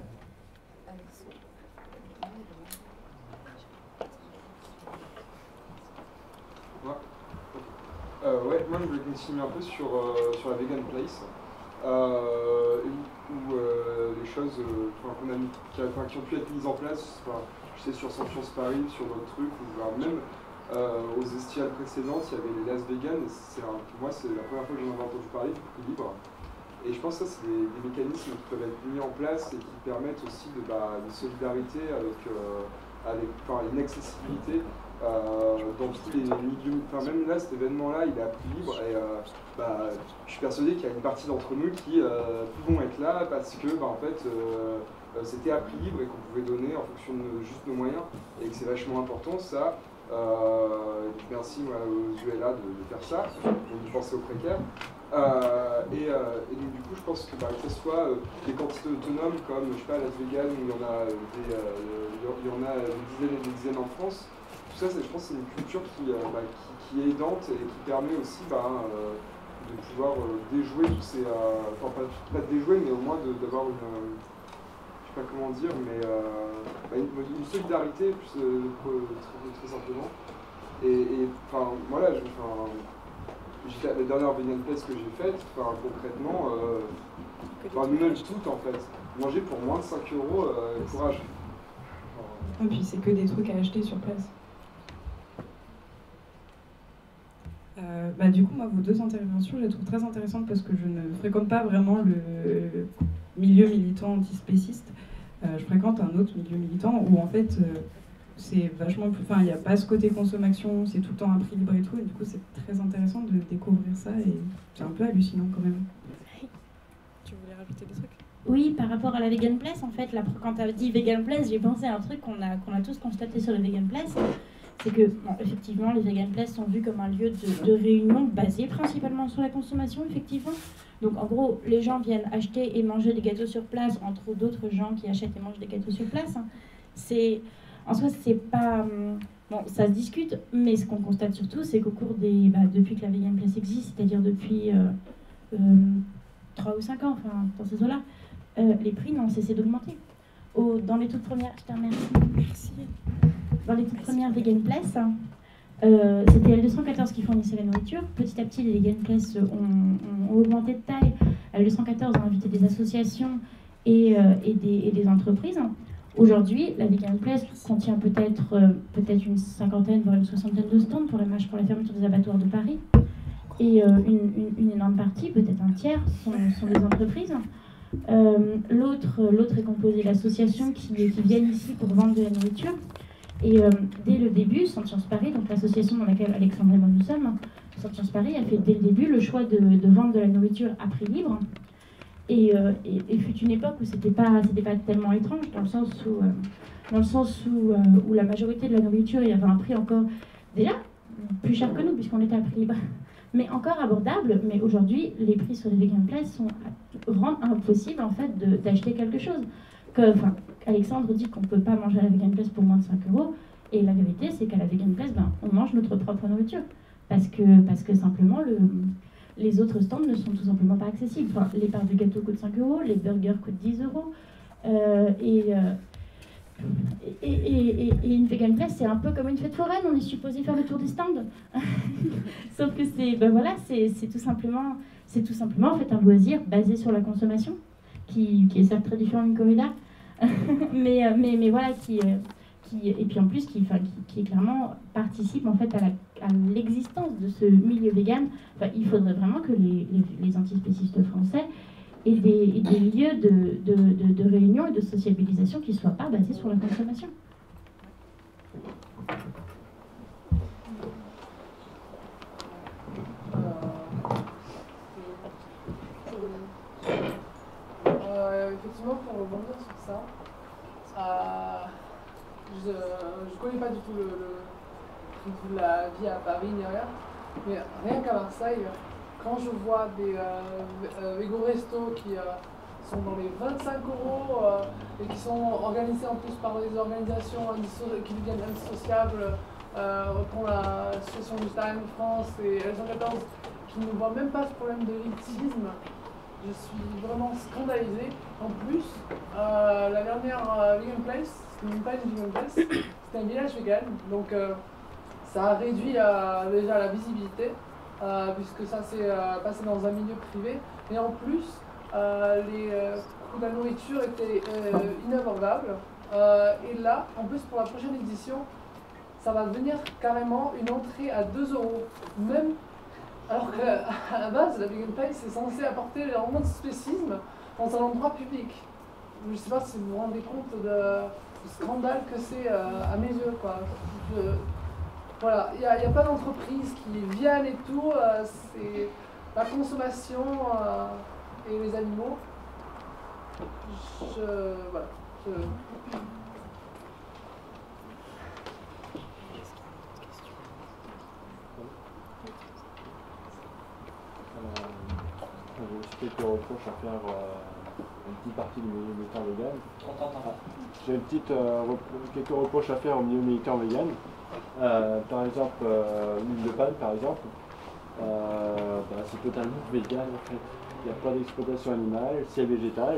Euh, ouais, moi je voulais continuer un peu sur, euh, sur la Vegan Place, euh, où euh, les choses euh, qu'on a mis, qui, enfin, qui ont pu être mises en place, enfin, je sais sur Science Paris, sur d'autres trucs, ou enfin, même euh, aux estivales précédentes, il y avait les Las Vegan, et c'est un, pour moi c'est la première fois que j'en avais entendu parler du prix libre. Et je pense que ça c'est des, des mécanismes qui peuvent être mis en place et qui permettent aussi de, bah, de solidarité avec, euh, avec enfin, une accessibilité. Euh, dans tous les milieux, enfin même là cet événement là il est à prix libre et euh, bah, je suis persuadé qu'il y a une partie d'entre nous qui euh, pouvons être là parce que bah, en fait euh, c'était à prix libre et qu'on pouvait donner en fonction de juste nos moyens et que c'est vachement important ça. Euh, merci moi, aux U L A de, de faire ça, de penser aux précaires. Euh, et, euh, et donc du coup je pense que, bah, que ce soit euh, des quantités autonomes comme je sais pas Las Vegas où il y en a des, euh, il y en a des dizaines et des dizaines en France, tout ça c'est, je pense que c'est une culture qui, euh, bah, qui, qui est aidante et qui permet aussi bah, euh, de pouvoir euh, déjouer tous ces, euh, enfin pas, pas de déjouer mais au moins de, d'avoir une, euh, je sais pas comment dire, mais euh, bah, une, une solidarité plus, euh, très, très simplement. Et, et enfin voilà, je, enfin, la dernière vegan place que j'ai faite, enfin, concrètement, euh, enfin, nous-mêmes toutes en fait, manger pour moins de cinq euros, euh, courage. Et puis c'est que des trucs à acheter sur place. Euh, bah, du coup, moi, vos deux interventions, je les trouve très intéressantes parce que je ne fréquente pas vraiment le milieu militant antispéciste. Euh, je fréquente un autre milieu militant où en fait, euh, c'est vachement plus. Enfin, il n'y a pas ce côté consommation, c'est tout le temps un prix libre et tout. Et du coup, c'est très intéressant de découvrir ça et c'est un peu hallucinant quand même. Tu voulais rajouter des trucs? Oui, par rapport à la Vegan Place, en fait, là, quand tu as dit Vegan Place, j'ai pensé à un truc qu'on a, qu'on a tous constaté sur la Vegan Place. C'est que, bon, effectivement, les Vegan Place sont vus comme un lieu de, de réunion basé principalement sur la consommation, effectivement. Donc, en gros, les gens viennent acheter et manger des gâteaux sur place, entre d'autres gens qui achètent et mangent des gâteaux sur place. C'est, en soi, c'est pas... Bon, ça se discute, mais ce qu'on constate surtout, c'est qu'au cours des... Bah, depuis que la Vegan Place existe, c'est-à-dire depuis euh, euh, trois ou cinq ans, enfin, dans ces eaux-là, euh, les prix n'ont cessé d'augmenter. Au, dans les toutes premières... Je te remercie. Merci. Dans les toutes premières Vegan Place, euh, c'était L deux cent quatorze qui fournissait la nourriture. Petit à petit, les Vegan Place ont, ont augmenté de taille. L deux cent quatorze a invité des associations et, euh, et, des, et des entreprises. Aujourd'hui, la Vegan Place contient peut-être euh, peut-être une cinquantaine, voire une soixantaine de stands pour la marche pour la fermeture des abattoirs de Paris. Et euh, une, une, une énorme partie, peut-être un tiers, sont, sont des entreprises. Euh, l'autre, l'autre est composé d'associations qui, qui viennent ici pour vendre de la nourriture. Et euh, dès le début, Sentience Paris, donc l'association dans laquelle Alexandre et moi nous sommes, Sentience Paris a fait dès le début le choix de, de vendre de la nourriture à prix libre. Et, euh, et, et fut une époque où c'était pas, c'était pas tellement étrange, dans le sens où, euh, dans le sens où, euh, où la majorité de la nourriture, il y avait un prix encore déjà plus cher que nous, puisqu'on était à prix libre, mais encore abordable. Mais aujourd'hui, les prix sur les Vegan Place sont, rendent impossible en fait de, d'acheter quelque chose. Que, enfin, Alexandre dit qu'on ne peut pas manger à la Vegan Place pour moins de cinq euros, et la vérité c'est qu'à la Vegan Place, ben, on mange notre propre nourriture, parce que, parce que simplement le, les autres stands ne sont tout simplement pas accessibles. Enfin, les parts de gâteau coûtent cinq euros, les burgers coûtent dix euros, euh, et, euh, et, et, et, et une Vegan Place c'est un peu comme une fête foraine, on est supposé faire le tour des stands, sauf que c'est, ben voilà, c'est, c'est tout simplement, c'est tout simplement en fait un loisir basé sur la consommation. Qui, qui est certes très différent d'une corrida, mais, mais, mais voilà, qui, qui, et puis en plus qui, enfin, qui, qui clairement participe en fait à, la, à l'existence de ce milieu vegan. Enfin, il faudrait vraiment que les, les, les antispécistes français aient des, aient des lieux de, de, de, de réunion et de sociabilisation qui ne soient pas basés sur la consommation. Euh, effectivement, pour rebondir sur ça, euh, je ne connais pas du tout le, le, la vie à Paris ni rien, mais rien qu'à Marseille, quand je vois des euh, euh, Vego Resto qui euh, sont dans les vingt-cinq euros euh, et qui sont organisés en plus par des organisations qui deviennent indissociables, euh, pour l'association du Time France et L cent quatorze, je ne vois même pas ce problème de victimisme. Je suis vraiment scandalisée. En plus, euh, la dernière euh, Vegan Place, c'était même pas une Vegan Place, c'était un village vegan. Donc euh, ça a réduit euh, déjà la visibilité, euh, puisque ça s'est euh, passé dans un milieu privé. Et en plus, euh, les euh, coûts de la nourriture étaient euh, inabordables. Euh, et là, en plus, pour la prochaine édition, ça va devenir carrément une entrée à deux euros. Même alors qu'à la base, la Vegan Place est censée apporter énormément de spécisme dans un endroit public. Je ne sais pas si vous vous rendez compte de, du scandale que c'est euh, à mes yeux, quoi. Je, voilà, il n'y a, a pas d'entreprise qui viennent et tout, euh, c'est la consommation euh, et les animaux. Je, voilà. Je, Euh, quelques reproches à faire euh, une petite partie du milieu militant vegan. J'ai une petite, euh, repro- quelques reproches à faire au milieu militant vegan. Euh, par exemple, euh, l'huile de palme, par exemple, euh, bah, c'est totalement vegan en fait. Il n'y a pas d'exploitation animale, c'est végétal.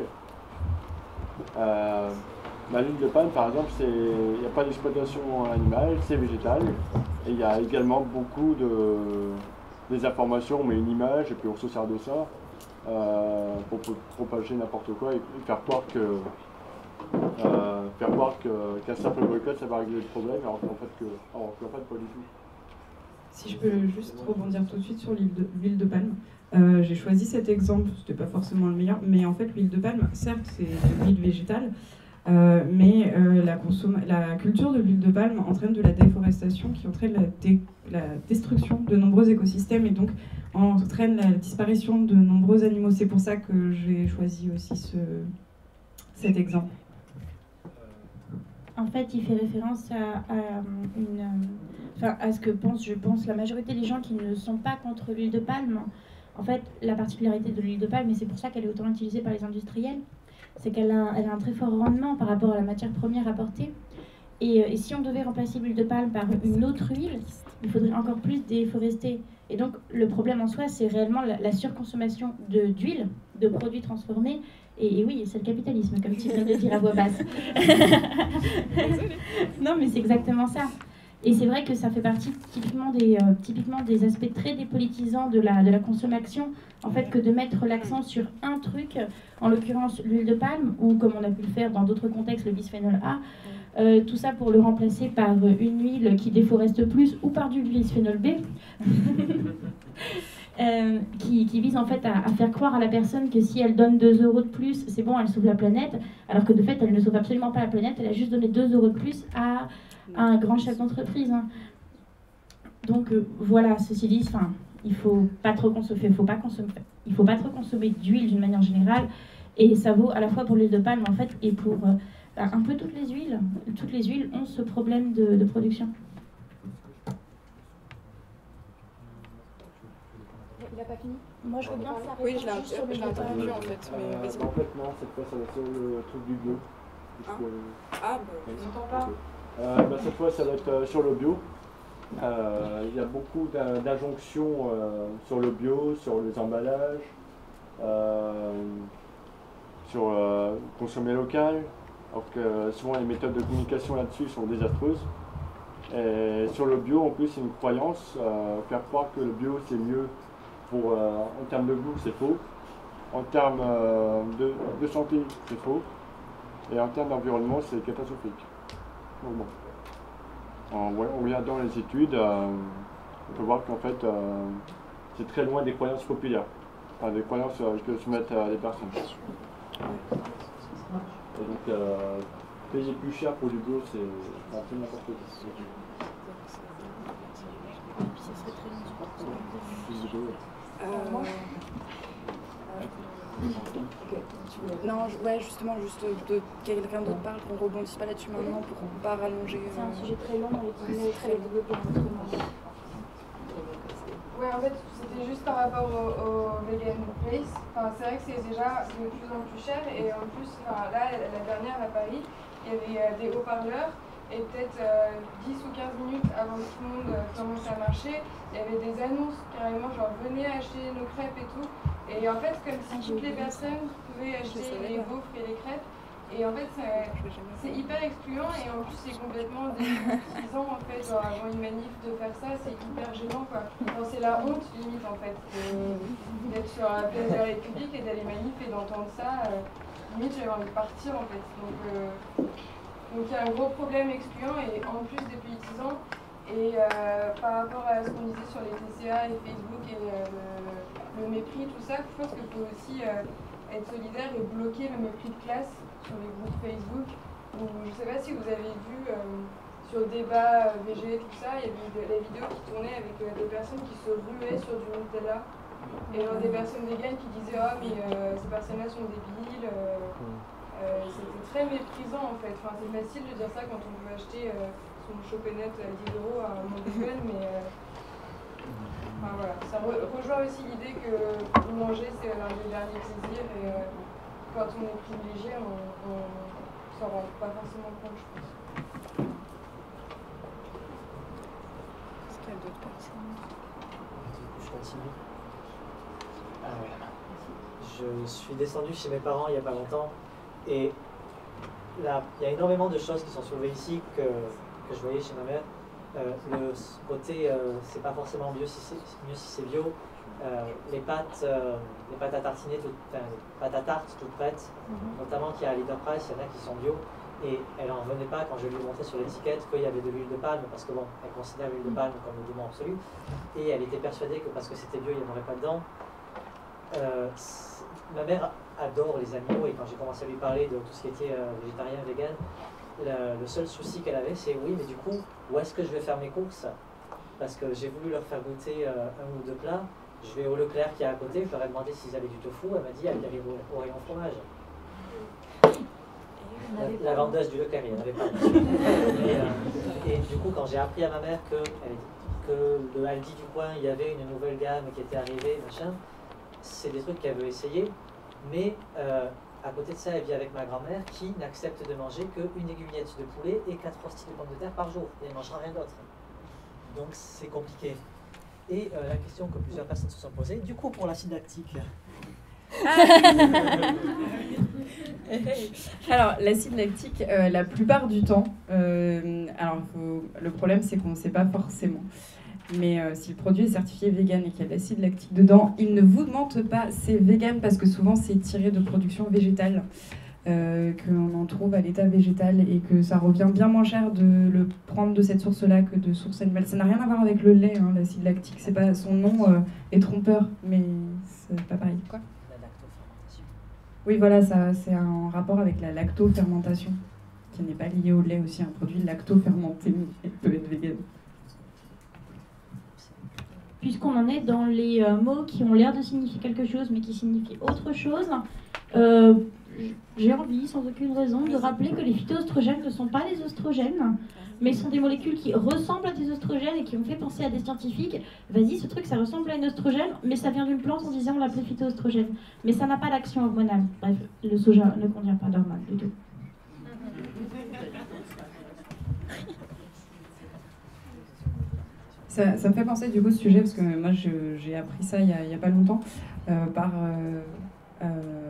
Euh, bah, l'huile de palme, par exemple, c'est, il n'y a pas d'exploitation animale, c'est végétal. Et il y a également beaucoup de des informations, on met une image et puis on se sert de ça euh, pour, pour propager n'importe quoi et, et faire croire que euh, faire croire que, qu'un simple boycott ça va régler le problème, alors qu'en fait que alors qu'en fait pas du tout. Si je peux juste rebondir tout de suite sur l'huile de, l'huile de palme. Euh, j'ai choisi cet exemple, c'était pas forcément le meilleur, mais en fait l'huile de palme, certes c'est de l'huile végétale, euh, mais euh, la, consomm- la culture de l'huile de palme entraîne de la déforestation qui entraîne la, dé- la destruction de nombreux écosystèmes et donc entraîne la disparition de nombreux animaux. C'est pour ça que j'ai choisi aussi ce, cet exemple. En fait, il fait référence à, à, une, enfin, à ce que pense, je pense, la majorité des gens qui ne sont pas contre l'huile de palme. En fait, la particularité de l'huile de palme, et c'est pour ça qu'elle est autant utilisée par les industriels, c'est qu'elle a, elle a un très fort rendement par rapport à la matière première apportée. Et, et si on devait remplacer l'huile de palme par une autre huile, il faudrait encore plus déforester. Et donc, le problème en soi, c'est réellement la, la surconsommation de, d'huile, de produits transformés. Et, et oui, c'est le capitalisme, comme tu viens de le dire à voix basse. Non, mais c'est exactement ça. Et c'est vrai que ça fait partie typiquement des, euh, typiquement des aspects très dépolitisants de la, de la consommation, en fait, que de mettre l'accent sur un truc, en l'occurrence l'huile de palme, ou comme on a pu le faire dans d'autres contextes, le bisphénol A, euh, tout ça pour le remplacer par une huile qui déforeste plus, ou par du bisphénol B, euh, qui, qui vise en fait à, à faire croire à la personne que si elle donne deux euros de plus, c'est bon, elle sauve la planète, alors que de fait, elle ne sauve absolument pas la planète, elle a juste donné deux euros de plus à un grand chef d'entreprise. Hein. Donc euh, voilà, ceci dit, il faut pas trop consommer, faut pas consommer, il faut pas trop consommer d'huile d'une manière générale, et ça vaut à la fois pour l'huile de palme en fait et pour euh, bah, un peu toutes les huiles. Toutes les huiles ont ce problème de, de production. Il n'a pas fini? Moi je veux bien s'arrêter Oui, je l'ai juste sur l'huile de entendu palme. en fait. Mais Euh, vas-y. bah, en fait non, cette fois ça va être sur le truc du bio. Ah. Puisque- Ah, bah, Oui. je n'entends pas. Euh, bah, cette fois, ça va être euh, sur le bio. Euh, Il y a beaucoup d'in- d'injonctions euh, sur le bio, sur les emballages, euh, sur euh, consommer local, alors que souvent les méthodes de communication là-dessus sont désastreuses. Et sur le bio, en plus, c'est une croyance, euh, faire croire que le bio c'est mieux pour, euh, en termes de goût, c'est faux. En termes euh, de, de santé, c'est faux. Et en termes d'environnement, c'est catastrophique. Donc bon. En, ouais, en regardant les études, euh, on peut voir qu'en fait, euh, c'est très loin des croyances populaires, enfin, des croyances euh, que se mettent euh, les personnes. Et donc, euh, payer plus cher pour du bio, c'est un peu n'importe quoi. Euh, Non, je- ouais, justement, juste que quelqu'un d'autre parle, qu'on rebondisse pas là-dessus maintenant pour pas rallonger. C'est un euh, sujet très long et qui c'est mériterait très d'être développé à un autre moment. Ouais, en fait, c'était juste par rapport au, au Vegan Place. Enfin, c'est vrai que c'est déjà de plus en plus cher. Et en plus, enfin, là, la dernière à Paris, il y avait euh, des haut-parleurs. Et peut-être euh, dix ou quinze minutes avant que tout le monde euh, commence à marcher, il y avait des annonces carrément, genre venez acheter nos crêpes et tout. Et en fait, comme si toutes les personnes pouvaient acheter les gaufres et les crêpes. Et en fait, c'est, c'est hyper excluant et en plus, c'est complètement déhumanisant en fait. Genre, avant une manif de faire ça, c'est hyper gênant quoi. Enfin, c'est la honte limite en fait de- d'être sur la place de la République et d'aller manif et d'entendre ça. Euh, limite, j'avais envie de partir en fait. Donc, euh, donc il y a un gros problème excluant et en plus dépolitisant. Et euh, par rapport à ce qu'on disait sur les T C A et Facebook et euh, le, le mépris, tout ça, je pense qu'il faut aussi euh, être solidaire et bloquer le mépris de classe sur les groupes Facebook. Ou, je ne sais pas si vous avez vu euh, sur le débat V G, tout ça, il y avait de, la vidéo qui tournait avec euh, des personnes qui se ruaient sur du Nutella. Et genre des personnes véganes qui disaient « Ah, mais euh, ces personnes-là sont débiles euh, ». Euh, c'était très méprisant en fait. Enfin, c'est facile de dire ça quand on peut acheter euh, son chocolat à dix euros à un monde vegan, mais, euh, Enfin, voilà. Ça re rejoint aussi l'idée que manger, c'est l'un des derniers plaisirs. Et euh, quand on est privilégié, on ne s'en rend pas forcément compte, je pense. Est-ce qu'il y a d'autres personnes? Je continue. Euh, je suis descendu chez mes parents il n'y a pas longtemps et là, il y a énormément de choses qui sont soulevées ici que, que je voyais chez ma mère. Euh, le côté, euh, c'est pas forcément mieux si c'est mieux si c'est bio. Euh, les pâtes, euh, les pâtes à tartiner, toutes, enfin, les pâtes à tarte toutes prêtes, mm-hmm. notamment qu'il y a à Leader Price, il y en a qui sont bio. Et elle n'en revenait pas quand je lui ai montré sur l'étiquette qu'il y avait de l'huile de palme, parce que bon, elle considère l'huile de palme comme le démon absolu. Et elle était persuadée que parce que c'était bio, il n'y en aurait pas dedans. Euh, ma mère adore les animaux et quand j'ai commencé à lui parler de tout ce qui était euh, végétarien, vegan, le, le seul souci qu'elle avait, c'est oui, mais du coup, où est-ce que je vais faire mes courses? Parce que j'ai voulu leur faire goûter euh, un ou deux plats. Je vais au Leclerc qui est à côté, je leur ai demandé s'ils avaient du tofu. Elle m'a dit, elle y avait au, au rayon fromage. La, la vendeuse du Leclerc, il n'y en avait pas. et, euh, et du coup, quand j'ai appris à ma mère que, elle, que le Aldi du coin, il y avait une nouvelle gamme qui était arrivée, machin, c'est des trucs qu'elle veut essayer. Mais euh, à côté de ça, elle vit avec ma grand-mère qui n'accepte de manger qu'une aiguillette de poulet et quatre rostis de pommes de terre par jour. Et elle ne mangera rien d'autre. Donc c'est compliqué. Et euh, la question que plusieurs personnes se sont posées, du coup pour l'acide lactique. Alors, l'acide lactique, euh, la plupart du temps, euh, alors faut, le problème c'est qu'on ne sait pas forcément. Mais euh, si le produit est certifié vegan et qu'il y a de l'acide lactique dedans, il ne vous mente pas, c'est vegan parce que souvent c'est tiré de production végétale, euh, qu'on en trouve à l'état végétal et que ça revient bien moins cher de le prendre de cette source-là que de source animale. Ça n'a rien à voir avec le lait, hein, l'acide lactique, c'est pas, son nom euh, est trompeur, mais c'est pas pareil. Quoi ? La lactofermentation. Oui, voilà, ça, c'est un rapport avec la lactofermentation, qui n'est pas lié au lait aussi. Un produit lactofermenté peut être vegan. Puisqu'on en est dans les euh, mots qui ont l'air de signifier quelque chose, mais qui signifient autre chose, euh, j'ai envie, sans aucune raison, de rappeler que les phytoestrogènes ne sont pas des oestrogènes, mais sont des molécules qui ressemblent à des oestrogènes et qui ont fait penser à des scientifiques. Vas-y, ce truc, ça ressemble à une oestrogène, mais ça vient d'une plante, on disait on l'appelait phytoestrogène. Mais ça n'a pas d'action hormonale. Bref, le soja ne contient pas d'hormones du tout. Ça, ça me fait penser du coup ce sujet, parce que moi j'ai appris ça il n'y a, a pas longtemps, euh, par euh, euh,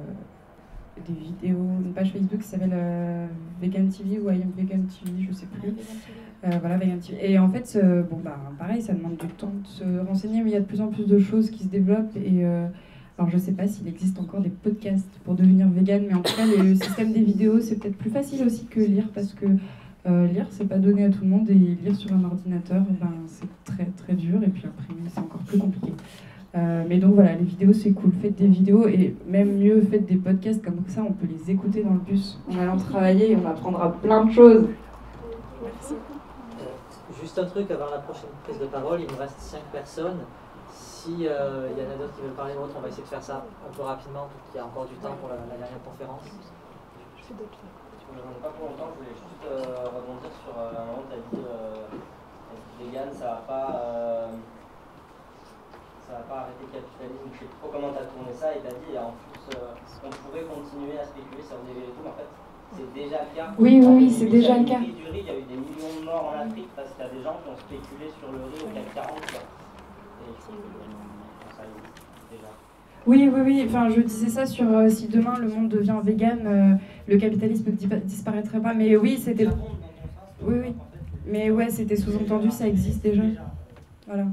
des vidéos, une page Facebook qui s'appelle euh, Vegan T V ou I Am Vegan T V, je sais plus. Euh, voilà, Vegan T V. Et en fait, euh, bon, bah, pareil, ça demande du temps de se renseigner, mais il y a de plus en plus de choses qui se développent. Et euh, alors je sais pas s'il existe encore des podcasts pour devenir vegan, mais en tout cas, le système des vidéos, c'est peut-être plus facile aussi que lire, parce que Euh, lire, c'est pas donné à tout le monde, et lire sur un ordinateur, ben, c'est très très dur, et puis imprimer, c'est encore plus compliqué. Euh, mais donc voilà, les vidéos, c'est cool. Faites des vidéos, et même mieux, faites des podcasts, comme ça, on peut les écouter dans le bus en allant travailler, et on apprendra plein de choses. Merci. Euh, juste un truc, avant la prochaine prise de parole, il nous reste cinq personnes. Si euh, y en a d'autres qui veulent parler d'autres, on va essayer de faire ça un peu rapidement, parce qu'il y a encore du temps pour la, la dernière conférence. Je fais d'autres. Je n'en ai pas pour longtemps, je voulais juste euh, rebondir sur euh, un moment, tu as dit euh, vegan, ça va pas euh, ça va pas arrêter le capitalisme, je sais pas comment tu as tourné ça, et tu as dit en plus euh, on pourrait continuer à spéculer sur des véhicules, mais en fait c'est déjà le cas. Oui, oui, oui, c'est déjà le cas. Du riz, il y a eu des millions de morts en Afrique parce qu'il y a des gens qui ont spéculé sur le riz au CAC quarante. Quoi. Et ça existe déjà. Oui, oui, oui. Enfin, je disais ça sur euh, si demain le monde devient vegan, euh, le capitalisme ne disparaîtrait pas. Mais oui, c'était. Oui, oui. Mais ouais, c'était sous-entendu, ça existe déjà. Voilà.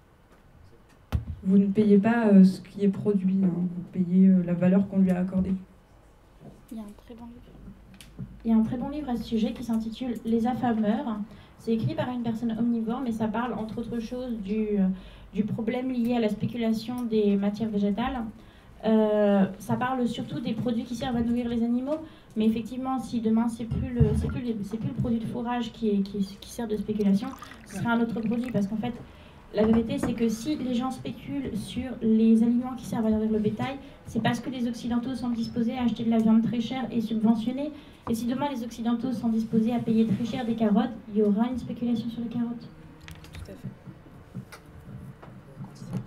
Vous ne payez pas euh, ce qui est produit, hein. Vous payez euh, la valeur qu'on lui a accordée. Il y a un très bon livre. Il y a un très bon livre à ce sujet qui s'intitule Les affameurs. C'est écrit par une personne omnivore, mais ça parle entre autres choses du. du problème lié à la spéculation des matières végétales. Euh, ça parle surtout des produits qui servent à nourrir les animaux, mais effectivement, si demain c'est plus le, c'est plus, les, c'est plus le produit de fourrage qui, est, qui, qui sert de spéculation, ce sera un autre produit, parce qu'en fait, la vérité c'est que si les gens spéculent sur les aliments qui servent à nourrir le bétail, c'est parce que les Occidentaux sont disposés à acheter de la viande très chère et subventionnée, et si demain les Occidentaux sont disposés à payer très cher des carottes, il y aura une spéculation sur les carottes. Tout à fait.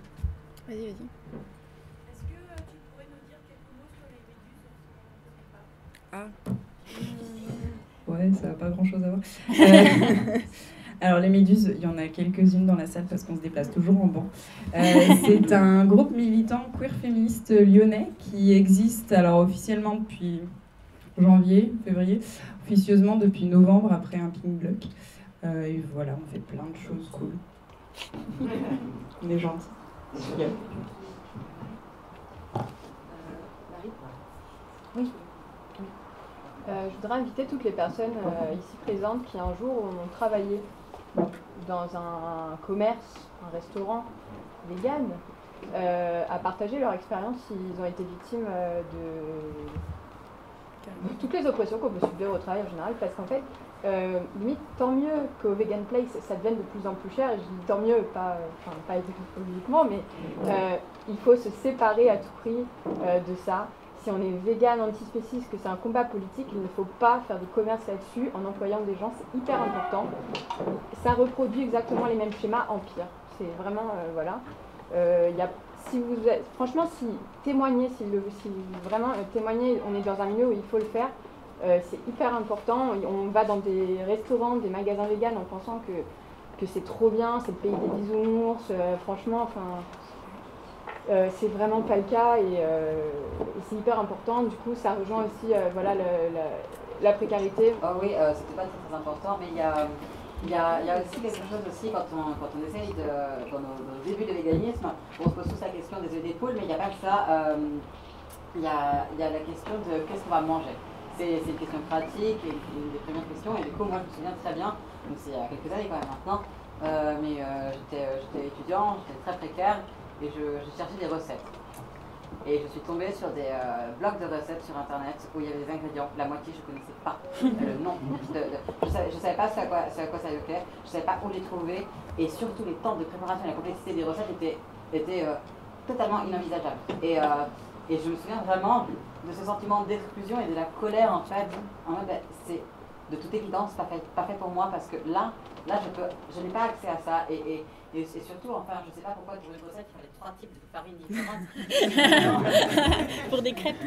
Vas-y, vas-y. Est-ce que euh, tu pourrais nous dire quelques mots sur les méduses? Ah. Ouais, ça n'a pas grand-chose à voir. Euh, alors les méduses, il y en a quelques-unes dans la salle parce qu'on se déplace toujours en banc. Euh, c'est un groupe militant queer féministe lyonnais qui existe alors officiellement depuis janvier, février, officieusement depuis novembre après un pink bloc. Euh, et voilà, on fait plein de choses cool. On est gentils. Yeah. Oui. Euh, je voudrais inviter toutes les personnes euh, ici présentes qui un jour ont travaillé dans un commerce, un restaurant vegan, euh, à partager leur expérience s'ils ont été victimes euh, de... de toutes les oppressions qu'on peut subir au travail en général, parce qu'en fait, euh, limite, tant mieux qu'au Vegan Place, ça devienne de plus en plus cher, et je dis tant mieux, pas, enfin, pas écologiquement, mais euh, il faut se séparer à tout prix euh, de ça. Si on est vegan, antispéciste, que c'est un combat politique, il ne faut pas faire de commerce là-dessus en employant des gens, c'est hyper important. Ça reproduit exactement les mêmes schémas en pire. C'est vraiment, euh, voilà. Euh, y a, si vous êtes, franchement, si témoigner, si, le, si vraiment euh, témoigner, on est dans un milieu où il faut le faire, euh, c'est hyper important. On va dans des restaurants, des magasins vegan en pensant que, que c'est trop bien, c'est le pays des bisounours, euh, franchement, enfin... Euh, c'est vraiment pas le cas et, euh, et c'est hyper important. Du coup, ça rejoint aussi euh, voilà, le, la, la précarité. Oh oui, euh, c'était pas très, très important, mais il y a, y, a, y a aussi quelque chose aussi quand on, quand on essaye de, dans nos, nos débuts de véganisme, on se pose tous la question des œufs des poules, mais il n'y a pas que ça. Il euh, y, a, y a la question de qu'est-ce qu'on va manger. C'est une question pratique et une des premières questions. Et du coup, moi, je me souviens très bien, donc c'est il y a quelques années quand même maintenant, euh, mais euh, j'étais étudiant, j'étais très précaire. Et je, je cherchais des recettes. Et je suis tombée sur des euh, blogs de recettes sur internet où il y avait des ingrédients, la moitié je ne connaissais pas le nom. De, de, je ne savais, savais pas ce à, quoi, ce à quoi ça évoquait, je ne savais pas où les trouver, et surtout les temps de préparation et la complexité des recettes étaient, étaient euh, totalement inenvisageables. Et, euh, et je me souviens vraiment de ce sentiment d'exclusion et de la colère en fait. En mode, ben, c'est de toute évidence pas fait, pas fait pour moi parce que là, là je, peux, je n'ai pas accès à ça. Et, et, Et, et surtout, enfin, je ne sais pas pourquoi pour une recette, il fallait trois types de farine différentes. Pour des crêpes.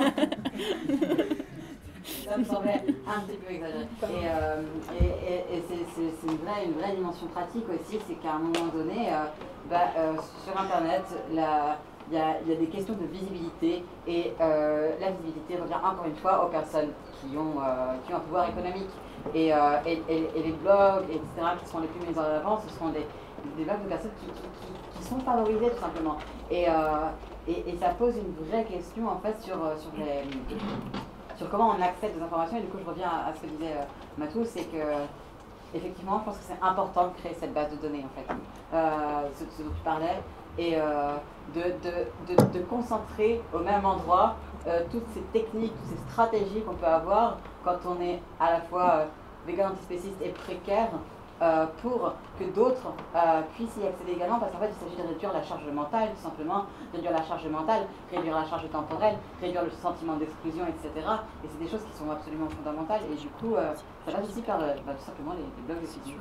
Ça me semblait un petit peu exagéré. Et, euh, et, et, et c'est une vraie, une vraie dimension pratique aussi, c'est qu'à un moment donné, euh, bah, euh, sur Internet, la... Il y, a, il y a des questions de visibilité et euh, la visibilité revient encore une fois aux personnes qui ont, euh, qui ont un pouvoir économique. Et, euh, et, et, et les blogs, et cetera, qui sont les plus mis en avant, ce sont des, des blogs de personnes qui, qui, qui, qui sont favorisées tout simplement. Et, euh, et, et ça pose une vraie question en fait sur, sur, les, sur comment on accède aux informations. Et du coup, je reviens à, à ce que disait euh, Matou, c'est que effectivement, je pense que c'est important de créer cette base de données en fait, euh, ce, ce dont tu parlais. Et euh, de, de, de, de concentrer au même endroit euh, toutes ces techniques, toutes ces stratégies qu'on peut avoir quand on est à la fois euh, végan, antispéciste et précaire euh, pour que d'autres euh, puissent y accéder également, parce qu'en fait il s'agit de réduire la charge mentale tout simplement, réduire la charge mentale, réduire la charge temporelle, réduire le sentiment d'exclusion, et cetera. Et c'est des choses qui sont absolument fondamentales et du coup euh, ça passe aussi par euh, bah, tout simplement les, les blogs de studio.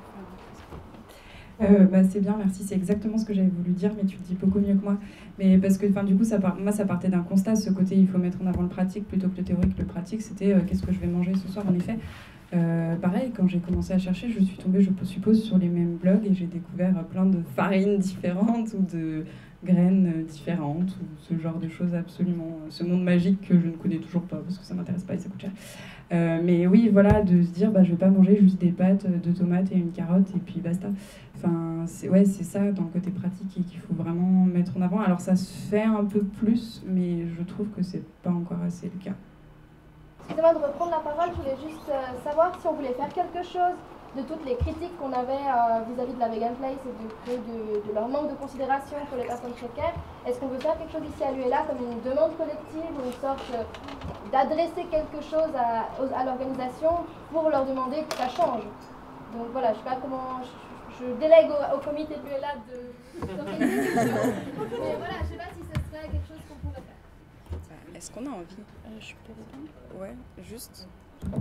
Euh, bah, c'est bien, merci. C'est exactement ce que j'avais voulu dire, mais tu le dis beaucoup mieux que moi. Mais parce que, du coup, ça part, moi, ça partait d'un constat, ce côté, il faut mettre en avant le pratique plutôt que le théorique. Le pratique, c'était euh, qu'est-ce que je vais manger ce soir, en effet. Euh, pareil, quand j'ai commencé à chercher, je suis tombée, je suppose, sur les mêmes blogs et j'ai découvert plein de farines différentes ou de graines différentes ou ce genre de choses absolument... Ce monde magique que je ne connais toujours pas parce que ça m'intéresse pas et ça coûte cher. Euh, mais oui, voilà, de se dire, bah, je vais pas manger juste des pâtes, deux tomates et une carotte et puis basta. Enfin, c'est ouais, c'est ça dans le côté pratique et qu'il faut vraiment mettre en avant. Alors ça se fait un peu plus, mais je trouve que c'est pas encore assez le cas. Excusez-moi de reprendre la parole, je voulais juste euh, savoir si on voulait faire quelque chose de toutes les critiques qu'on avait vis-à-vis euh, -vis de la Vegan Place et de, de, de leur manque de considération pour les personnes précaires. Est-ce qu'on veut faire quelque chose ici à l'U L A comme une demande collective ou une sorte euh, d'adresser quelque chose à, à l'organisation pour leur demander que ça change? Donc voilà, je ne sais pas comment... Je, je délègue au, au comité de l'U L A de d'organiser quelque chose. Mais voilà, je ne sais pas si ce serait quelque chose qu'on pourrait faire. Est-ce qu'on a envie euh, Je peux répondre? Ouais, juste.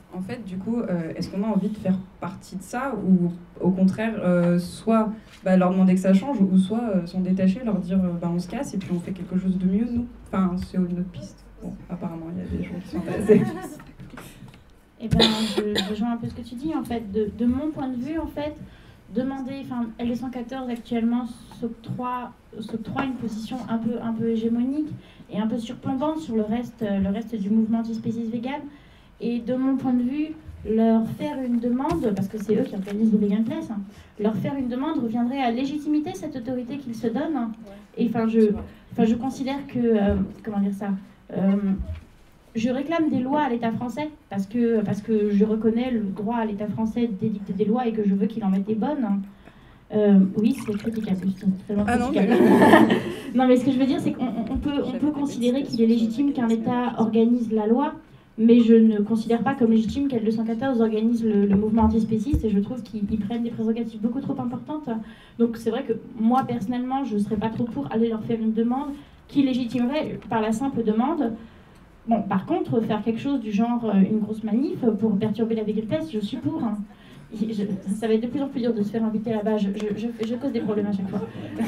En fait, du coup, euh, est-ce qu'on a envie de faire partie de ça ou au contraire, euh, soit bah, leur demander que ça change ou soit euh, s'en détacher, leur dire euh, bah, on se casse et puis on fait quelque chose de mieux, nous. Enfin, c'est une autre piste. Bon, apparemment, il y a des gens qui sont intéressés. Eh ben, je, je rejoins un peu ce que tu dis, en fait. De, de mon point de vue, en fait, demander, enfin, L deux cent quatorze actuellement s'octroie, s'octroie une position un peu, un peu hégémonique et un peu surplombante sur le reste, le reste du mouvement antispéciste vegan. Et de mon point de vue, leur faire une demande, parce que c'est eux qui organisent le Vegan Place, hein, leur faire une demande reviendrait à légitimer cette autorité qu'ils se donnent. Hein. Et enfin, je, enfin, je considère que, euh, comment dire ça, euh, je réclame des lois à l'État français parce que, parce que je reconnais le droit à l'État français d'édicter des lois et que je veux qu'il en mette des bonnes. Euh, oui, c'est critiquable, c'est vraiment ah critiquable. Non, mais... non, mais ce que je veux dire, c'est qu'on on peut, on peut considérer qu'il est légitime qu'un État organise la loi, mais je ne considère pas comme légitime qu'L deux cent quatorze organise le, le mouvement antispéciste et je trouve qu'ils prennent des prérogatives beaucoup trop importantes. Donc c'est vrai que moi, personnellement, je ne serais pas trop pour aller leur faire une demande qui légitimerait par la simple demande. Bon, par contre, faire quelque chose du genre euh, une grosse manif pour perturber la Vegan Place, je suis pour. Hein. Je, ça va être de plus en plus dur de se faire inviter là-bas. Je, je, je, je cause des problèmes à chaque fois.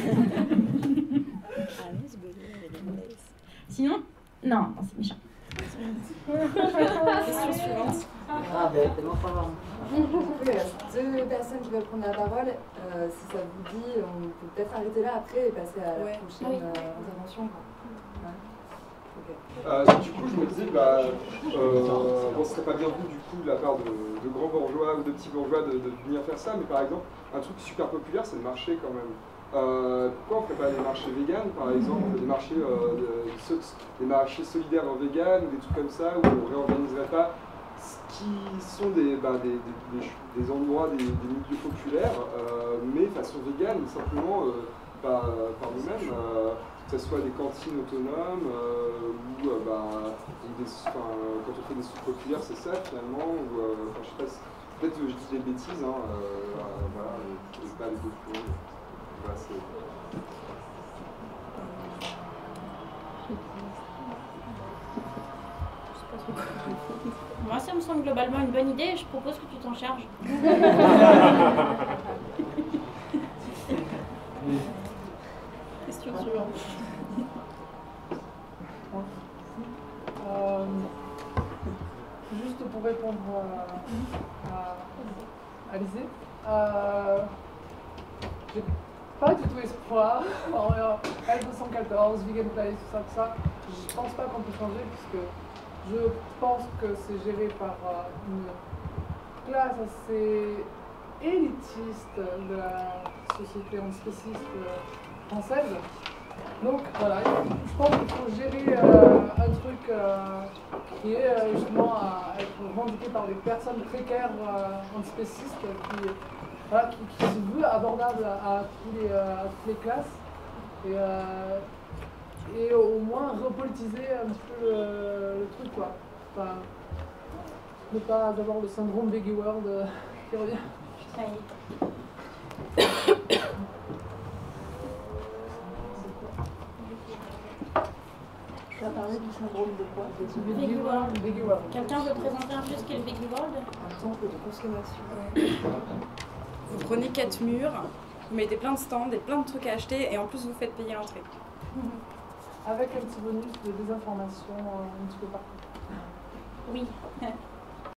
Sinon, non, non c'est méchant. Question suivante. Ah, ben, tellement fort. Deux personnes qui veulent prendre la parole. Euh, si ça vous dit, on peut peut-être arrêter là après et passer à la ouais. prochaine oui. euh, intervention. Ouais. Okay. Euh, du coup, je me disais, bah, euh, bon, ce serait pas bienvenu du coup de la part de, de grands bourgeois ou de petits bourgeois de, de venir faire ça, mais par exemple, un truc super populaire, c'est le marché quand même. Euh, pourquoi on ne ferait pas des marchés véganes, par exemple, des marchés, euh, de, des marchés solidaires en vegan ou des trucs comme ça, où on ne réorganiserait pas ce qui sont des, bah, des, des, des, des endroits, des, des milieux populaires, euh, mais façon végane, simplement euh, bah, par nous-mêmes, euh, que ce soit des cantines autonomes, euh, ou euh, bah, des, quand on fait des soupes populaires, c'est ça finalement, ou euh, je sais pas, peut-être je dis des bêtises, hein, euh, voilà, je ne sais pas aller beaucoup plus loin. Voilà, moi, ça me semble globalement une bonne idée. Je propose que tu t'en charges. Question suivante. Euh, juste pour répondre à, à, à Lysée, euh, j'ai pas du tout espoir en L deux cent quatorze, Vegan Place, tout ça, tout ça. Je pense pas qu'on peut changer puisque je pense que c'est géré par une classe assez élitiste de la société antispéciste française. Donc voilà, je pense qu'il faut gérer euh, un truc euh, qui est euh, justement à être revendiqué par les personnes précaires euh, antispécistes qui, voilà, qui, qui se veut abordable à, à, tous les, euh, à toutes les classes et, euh, et au moins repolitiser un petit peu le, le truc quoi. Enfin, ne pas avoir le syndrome Veggie World euh, qui revient. Tu vas parler du syndrome de quoi? Veggie World. Veggie World. Quelqu'un veut présenter un peu ce qu'est le Veggie World? Un temple de consommation. Vous prenez quatre murs, vous mettez plein de stands et plein de trucs à acheter et en plus vous faites payer l'entrée. Avec un petit bonus de désinformation euh, un petit peu partout. Oui.